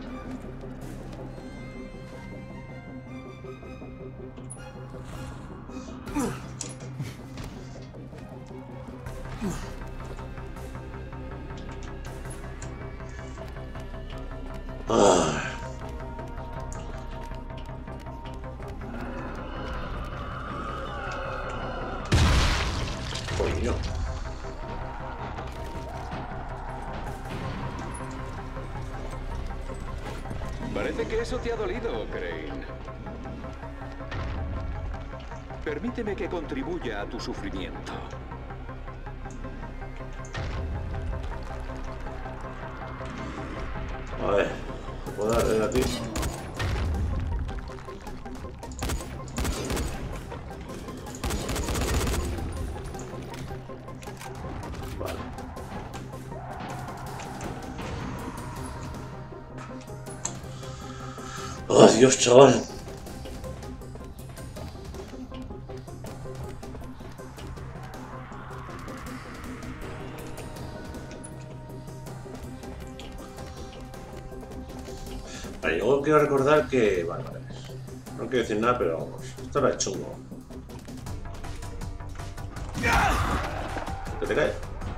Ah. Coño. Parece que eso te ha dolido, Crane. Permíteme que contribuya a tu sufrimiento. A ver, ¿puedo darle a ti? Vale. ¡Oh, Dios, chaval! Vale, yo quiero recordar que... Vale, vale. No quiero decir nada, pero vamos. Esto era chungo. ¿Qué te cae?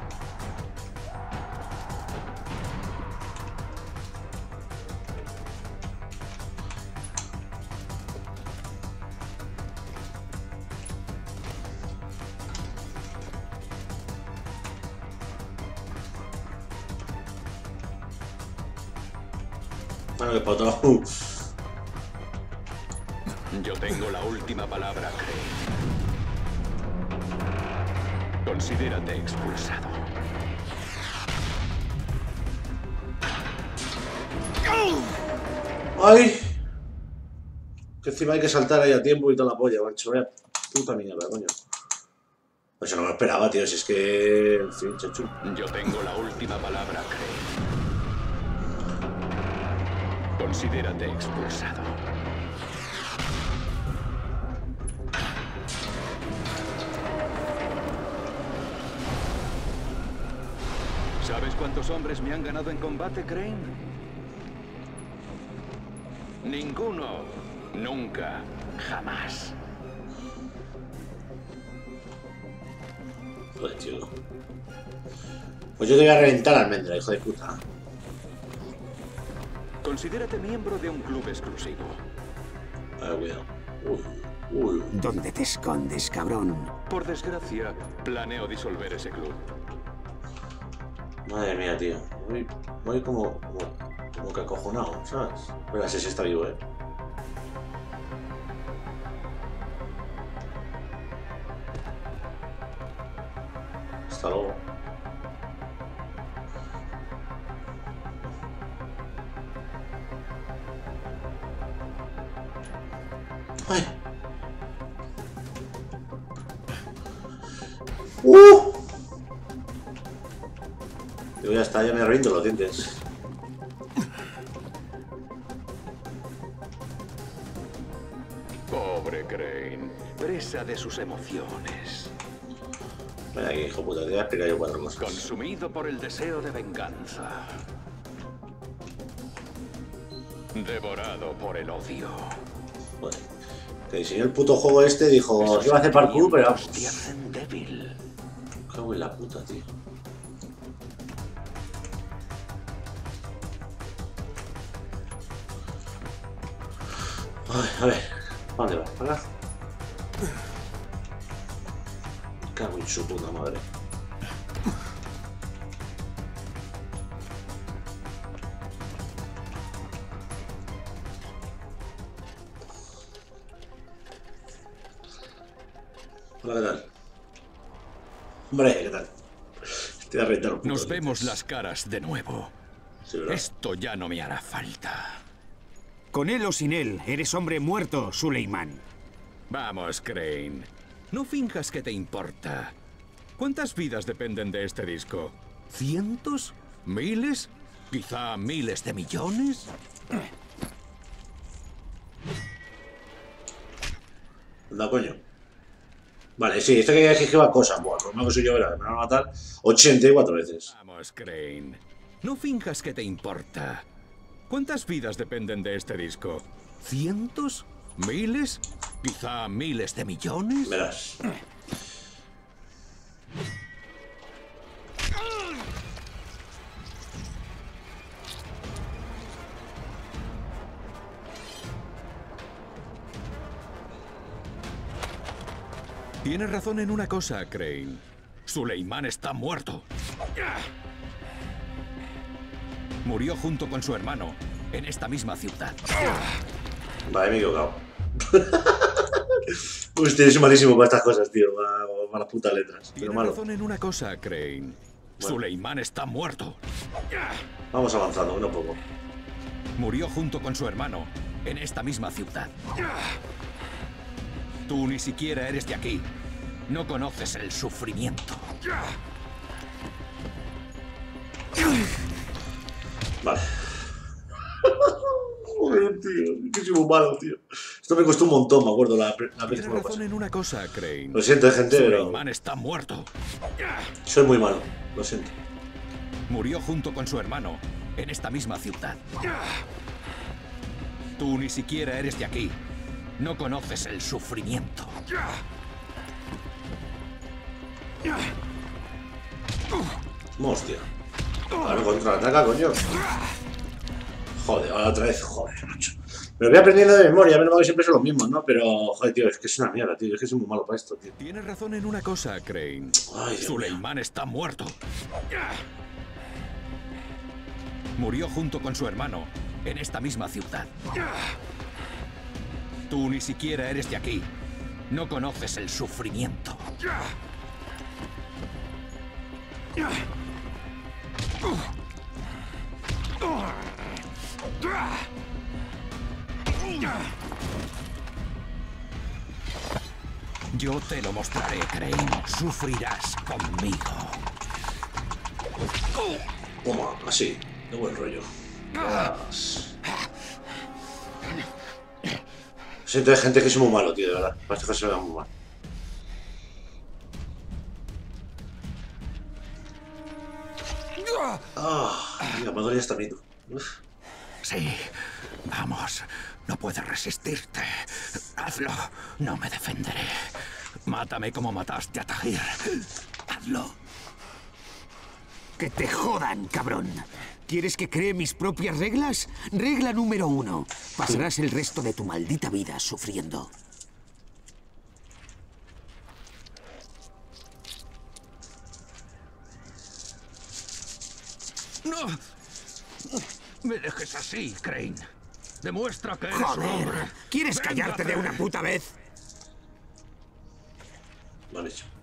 Bueno, que para otro lado. Yo tengo la última palabra, Crane. Considérate expulsado. ¡Ay! Que encima hay que saltar ahí a tiempo y toda la polla, macho. Vaya puta mierda, coño. Eso no me esperaba, tío. Si es que... En fin, chachu. Yo tengo la última palabra, Crane. Considérate expulsado. ¿Sabes cuántos hombres me han ganado en combate, Crane? Ninguno. Nunca. Jamás. Joder, tío. Pues yo te voy a reventar la almendra, hijo de puta. Considérate miembro de un club exclusivo. A ver, cuidado. Uy. Uy. ¿Dónde te escondes, cabrón? Por desgracia, planeo disolver ese club. Madre mía, tío. Voy, voy como, como, como que acojonado, ¿sabes? Pero ese sí está vivo, ¿eh? Hasta luego. ¡Ay! ¡Uh! Yo ya está, ya me rindo los dientes. Pobre Crane, presa de sus emociones. Ven aquí, hijo puta, te voy a explicar yo cuatro cosas. Consumido por el deseo de venganza. Devorado por el odio. Joder. Que diseñó el puto juego este, dijo, iba a hacer parkour, pero... Te hacen débil. Cago en la puta, tío. Ay, a ver, ¿para dónde vas? ¿Para acá? Me cago en su puta madre. Hola, ¿qué tal? Hombre, ¿qué tal? Te voy a retar un poco. Nos vemos las caras de nuevo. Sí, ¿verdad? Esto ya no me hará falta. Con él o sin él, eres hombre muerto, Suleiman. Vamos, Crane. No finjas que te importa. ¿Cuántas vidas dependen de este disco? ¿Cientos? ¿Miles? ¿Quizá miles de millones? Anda, coño. Vale, sí, esto que que lleva cosas. Buah, por lo que soy yo, verá, me van a matar ochenta y cuatro veces. Vamos, Crane. No finjas que te importa. ¿Cuántas vidas dependen de este disco? ¿Cientos? ¿Miles? ¿Quizá miles de millones? Verás. Tienes razón en una cosa, Crane. Suleiman está muerto. Murió junto con su hermano en esta misma ciudad. Vale, me he equivocado. Hostia, soy malísimo para estas cosas, tío. Para, para las putas letras. Pero Tienes malo. razón en una cosa, Crane. Bueno. Suleiman está muerto. Vamos avanzando, uno a poco. Murió junto con su hermano en esta misma ciudad. Tú ni siquiera eres de aquí. No conoces el sufrimiento. Vale. Joder, tío. Que soy muy malo, tío. Esto me costó un montón, me acuerdo, la, la Tienes vez que me lo razón pasé. en una cosa, Crane. Lo siento, gente, pero Suleiman está muerto. soy muy malo. Lo siento. Murió junto con su hermano en esta misma ciudad. Tú ni siquiera eres de aquí. No conoces el sufrimiento. Hostia. Ahora contraataca, coño. Joder, ahora otra vez. Joder, macho. Me lo voy aprendiendo de memoria. Menos mal que siempre son los mismos, ¿no? Pero, joder, tío, es que es una mierda, tío. Es que soy muy malo para esto, tío. Tienes razón en una cosa, Crane. Ay, Dios Suleiman está muerto. Murió junto con su hermano en esta misma ciudad. Tú ni siquiera eres de aquí. No conoces el sufrimiento. Yo te lo mostraré, Crane. Sufrirás conmigo. Toma, así. De buen rollo. Yes. Siento de gente que soy muy malo, tío, de verdad. Para estas cosas se me da muy mal. Ah, mira, me duele hasta mito. Sí, vamos. No puedes resistirte. Hazlo. No me defenderé. Mátame como mataste a Tahir. Hazlo. ¡Que te jodan, cabrón! ¿Quieres que cree mis propias reglas? Regla número uno. Pasarás el resto de tu maldita vida sufriendo. ¡No! Me dejes así, Crane. Demuestra que eres un Joder, hombre. ¿quieres callarte de una puta vez? Lo han hecho.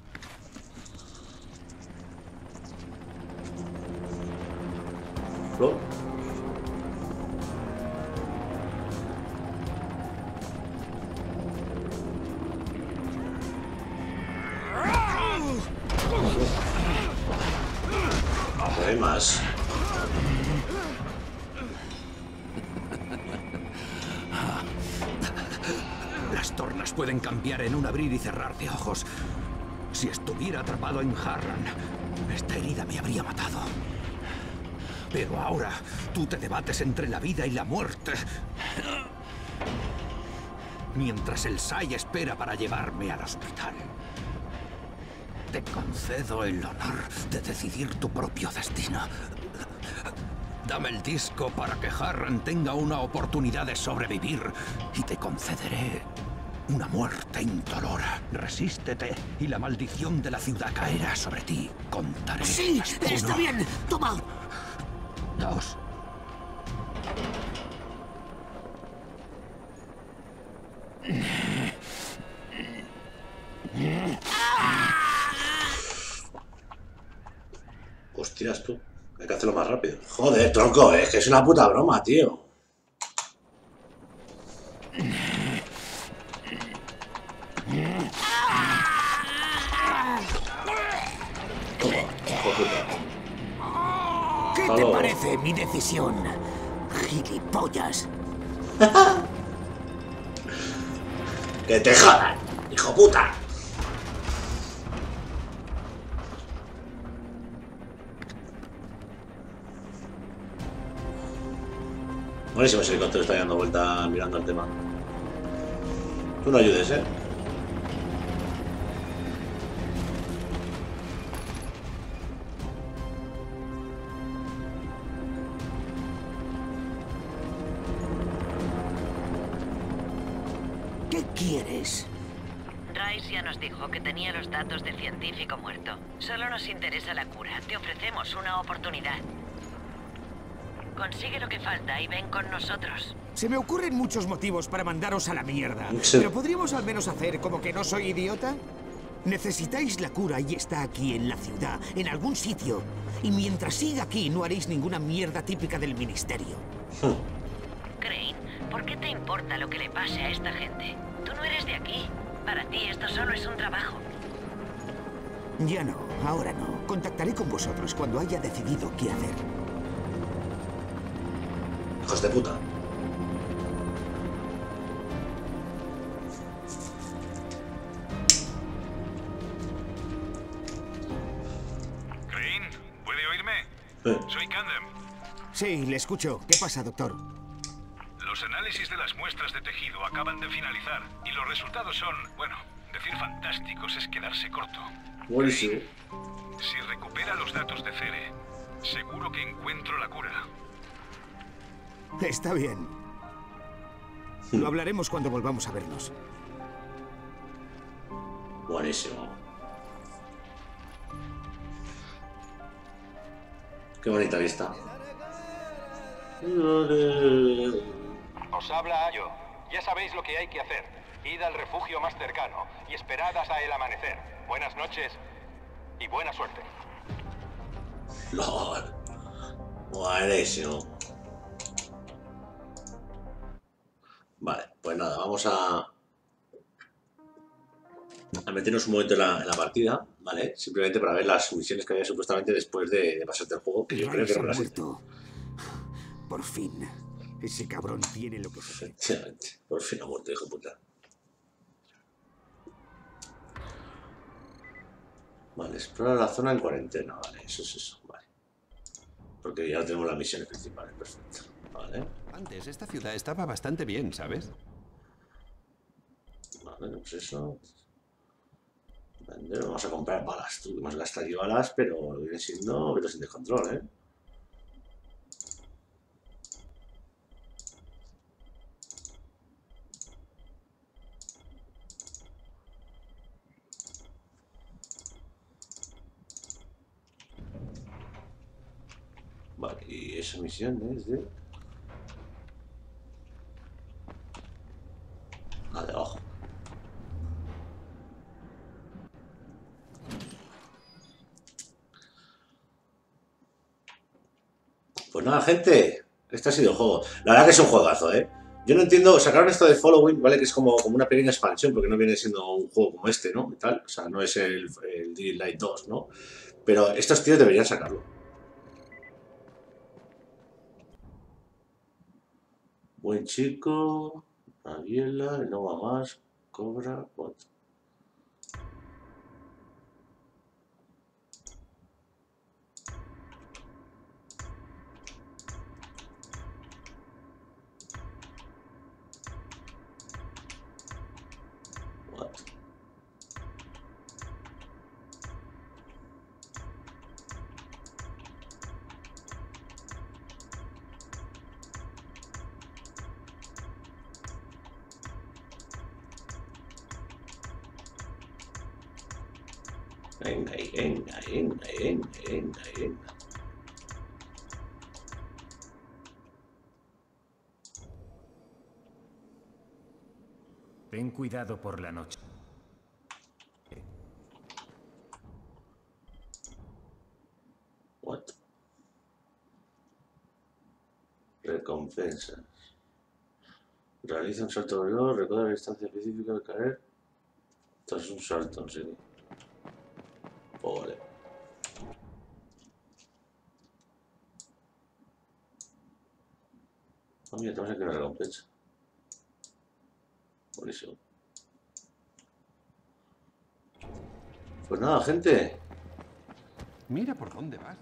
Flor. Hay más. Las tornas pueden cambiar en un abrir y cerrar de ojos. Si estuviera atrapado en Harran, esta herida me habría matado. Pero ahora tú te debates entre la vida y la muerte. Mientras el S A I espera para llevarme al hospital. Te concedo el honor de decidir tu propio destino. Dame el disco para que Harran tenga una oportunidad de sobrevivir y te concederé una muerte indolora. Resístete y la maldición de la ciudad caerá sobre ti. Contaré. Sí, está Uno, bien. Toma. dos. Hostias, tú. Hay que hacerlo más rápido. Joder, tronco, es que es una puta broma, tío. Toma, hijo de puta. ¿Qué Hasta te luego. parece mi decisión? Gilipollas. Que te jodan, hijo puta. Buenísimo ese helicóptero, está dando vuelta mirando el tema. Tú no ayudes, eh. ¿Qué quieres? Rice ya nos dijo que tenía los datos del científico muerto. Solo nos interesa la cura. Te ofrecemos una oportunidad. Consigue lo que falta y ven con nosotros. Se me ocurren muchos motivos para mandaros a la mierda. Sí. ¿Pero podríamos al menos hacer como que no soy idiota? Necesitáis la cura y está aquí en la ciudad, en algún sitio. Y mientras siga aquí, no haréis ninguna mierda típica del ministerio. Crane, ¿por qué te importa lo que le pase a esta gente? Tú no eres de aquí. Para ti esto solo es un trabajo. Ya no, ahora no. Contactaré con vosotros cuando haya decidido qué hacer. Hijos de puta. Crane, ¿puede oírme? Eh. Soy Camden. Sí, le escucho. ¿Qué pasa, doctor? Los análisis de las muestras de tejido acaban de finalizar y los resultados son, bueno, decir fantásticos es quedarse corto. Buenísimo. Si recupera los datos de Cere, seguro que encuentro la cura. Está bien. Lo hablaremos cuando volvamos a vernos. Buenísimo. Qué bonita vista. Os habla Ayo. Ya sabéis lo que hay que hacer. Id al refugio más cercano y esperad hasta el amanecer. Buenas noches y buena suerte. Lord. Buenísimo. Vale, pues nada, vamos a... a meternos un momento en la, en la partida, ¿vale? Simplemente para ver las misiones que había supuestamente después de, de pasarte el juego, que yo creo que Rice no ha las hice. muerto. Por fin. Ese cabrón tiene lo que se... Efectivamente, por fin ha muerto, hijo de puta. Vale, explora la zona en cuarentena, vale, eso es eso, vale. Porque ya tenemos las misiones principales, perfecto, vale. Antes esta ciudad estaba bastante bien, ¿sabes? Vale, pues eso. Vender, vamos a comprar balas, tú, que más gastar aquí balas, pero viene siendo pero sin descontrol, ¿eh? Vale, y esa misión es de... la de abajo. Pues nada, gente, este ha sido el juego. La verdad que es un juegazo, ¿eh? Yo no entiendo, sacaron esto de Following, ¿vale? Que es como, como una pequeña expansión, porque no viene siendo un juego como este, ¿no? Y tal, o sea, no es el, el Dying Light dos, ¿no? Pero estos tíos deberían sacarlo. Buen chico, Aviela, no va más, Cobra, what? What? Venga, venga, venga, venga, venga, venga. Ten cuidado por la noche. What? Recompensas. Realiza un salto de veloz, recuerda la distancia específica de caer. Esto es un salto, en serio. Oh, vale. Oh, mira, tenemos aquí una recompensa. Buenísimo. Pues nada, gente. Mira por dónde vas.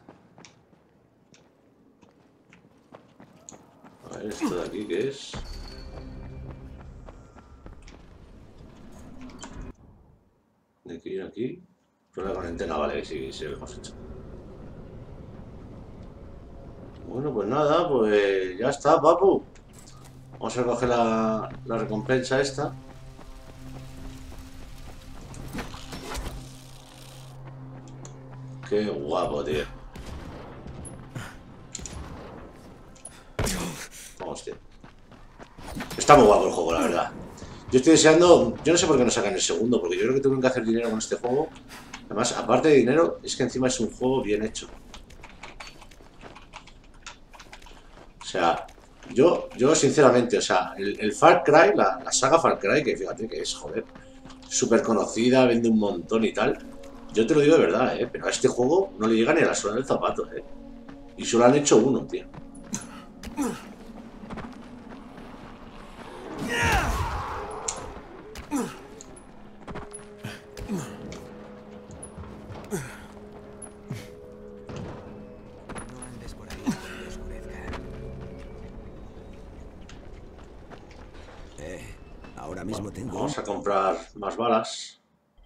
A ver, esto de aquí, ¿qué es? De aquí ir aquí. Prueba de cuarentena, vale, sí, sí lo hemos hecho. Bueno, pues nada, pues ya está, papu. Vamos a coger la, la recompensa esta. Qué guapo, tío. Hostia. Está muy guapo el juego, la verdad. Yo estoy deseando... Yo no sé por qué no sacan el segundo, porque yo creo que tuvieron que hacer dinero con este juego. Además, aparte de dinero, es que encima es un juego bien hecho. O sea, yo, yo sinceramente, o sea, el, el Far Cry, la, la saga Far Cry, que fíjate que es, joder, súper conocida, vende un montón y tal. Yo te lo digo de verdad, ¿eh? Pero a este juego no le llega ni a la suela del zapato, ¿eh? Y solo han hecho uno, tío. Ahora mismo tengo... Vamos a comprar más balas.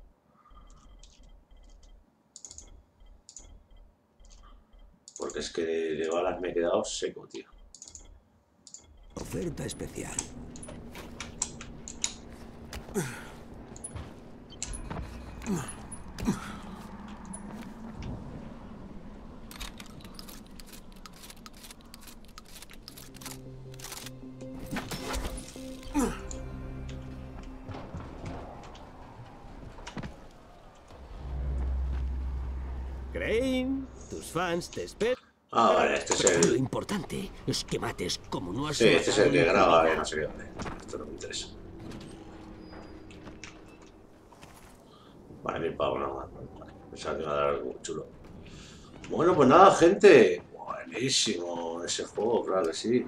Porque es que de, de balas me he quedado seco, tío. Oferta especial. Crane, tus fans te esperan. Ah, vale, este es el... Lo importante es que mates como no has... Sí, este es el que graba, eh, no sé qué. Vale. Esto no me interesa. Vale, mil pavos, no, vale. Pensaba que iba a dar algo chulo. Bueno, pues nada, gente. Buenísimo ese juego, claro que sí.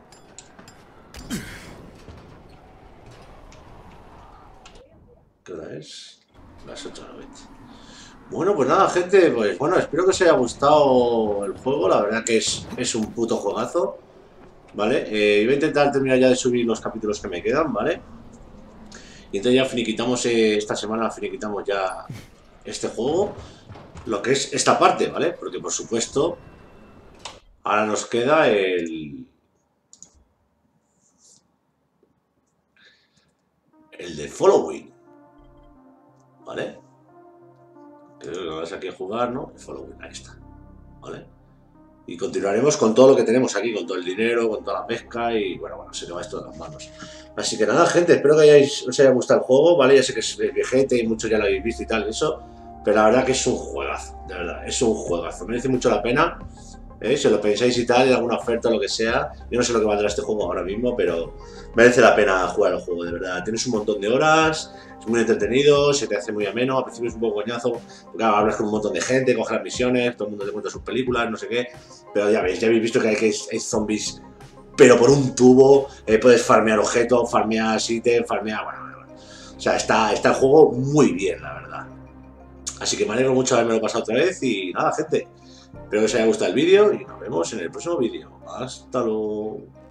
¿Qué hora es? Las ocho noventa. Bueno, pues nada, gente, pues bueno, espero que os haya gustado el juego, la verdad que es, es un puto juegazo, ¿vale? Eh, voy a intentar terminar ya de subir los capítulos que me quedan, ¿vale? Y entonces ya finiquitamos, eh, esta semana finiquitamos ya este juego, lo que es esta parte, ¿vale? Porque por supuesto, ahora nos queda el... el de Following, ¿vale? Creo que lo vas aquí a jugar, ¿no? El Following, ahí está, ¿vale? Y continuaremos con todo lo que tenemos aquí, con todo el dinero, con toda la pesca y bueno, bueno, se nos va esto de las manos. Así que nada, gente, espero que hayáis, os haya gustado el juego, ¿vale? Ya sé que es viejete y muchos ya lo habéis visto y tal, eso, pero la verdad que es un juegazo, de verdad, es un juegazo, merece mucho la pena, ¿eh? Si lo pensáis y tal, en alguna oferta o lo que sea, yo no sé lo que valdrá este juego ahora mismo, pero merece la pena jugar el juego, de verdad. Tienes un montón de horas, es muy entretenido, se te hace muy ameno, al principio es un poco coñazo, porque claro, hablas con un montón de gente, coges las misiones, todo el mundo te cuenta sus películas, no sé qué, pero ya veis, ya habéis visto que hay, que hay zombies, pero por un tubo, eh, puedes farmear objetos, farmear ítems, farmear, bueno, bueno, bueno, o sea, está, está el juego muy bien, la verdad. Así que me alegro mucho de haberme lo pasado otra vez y nada, gente, espero que os haya gustado el vídeo y nos vemos en el próximo vídeo. Hasta luego.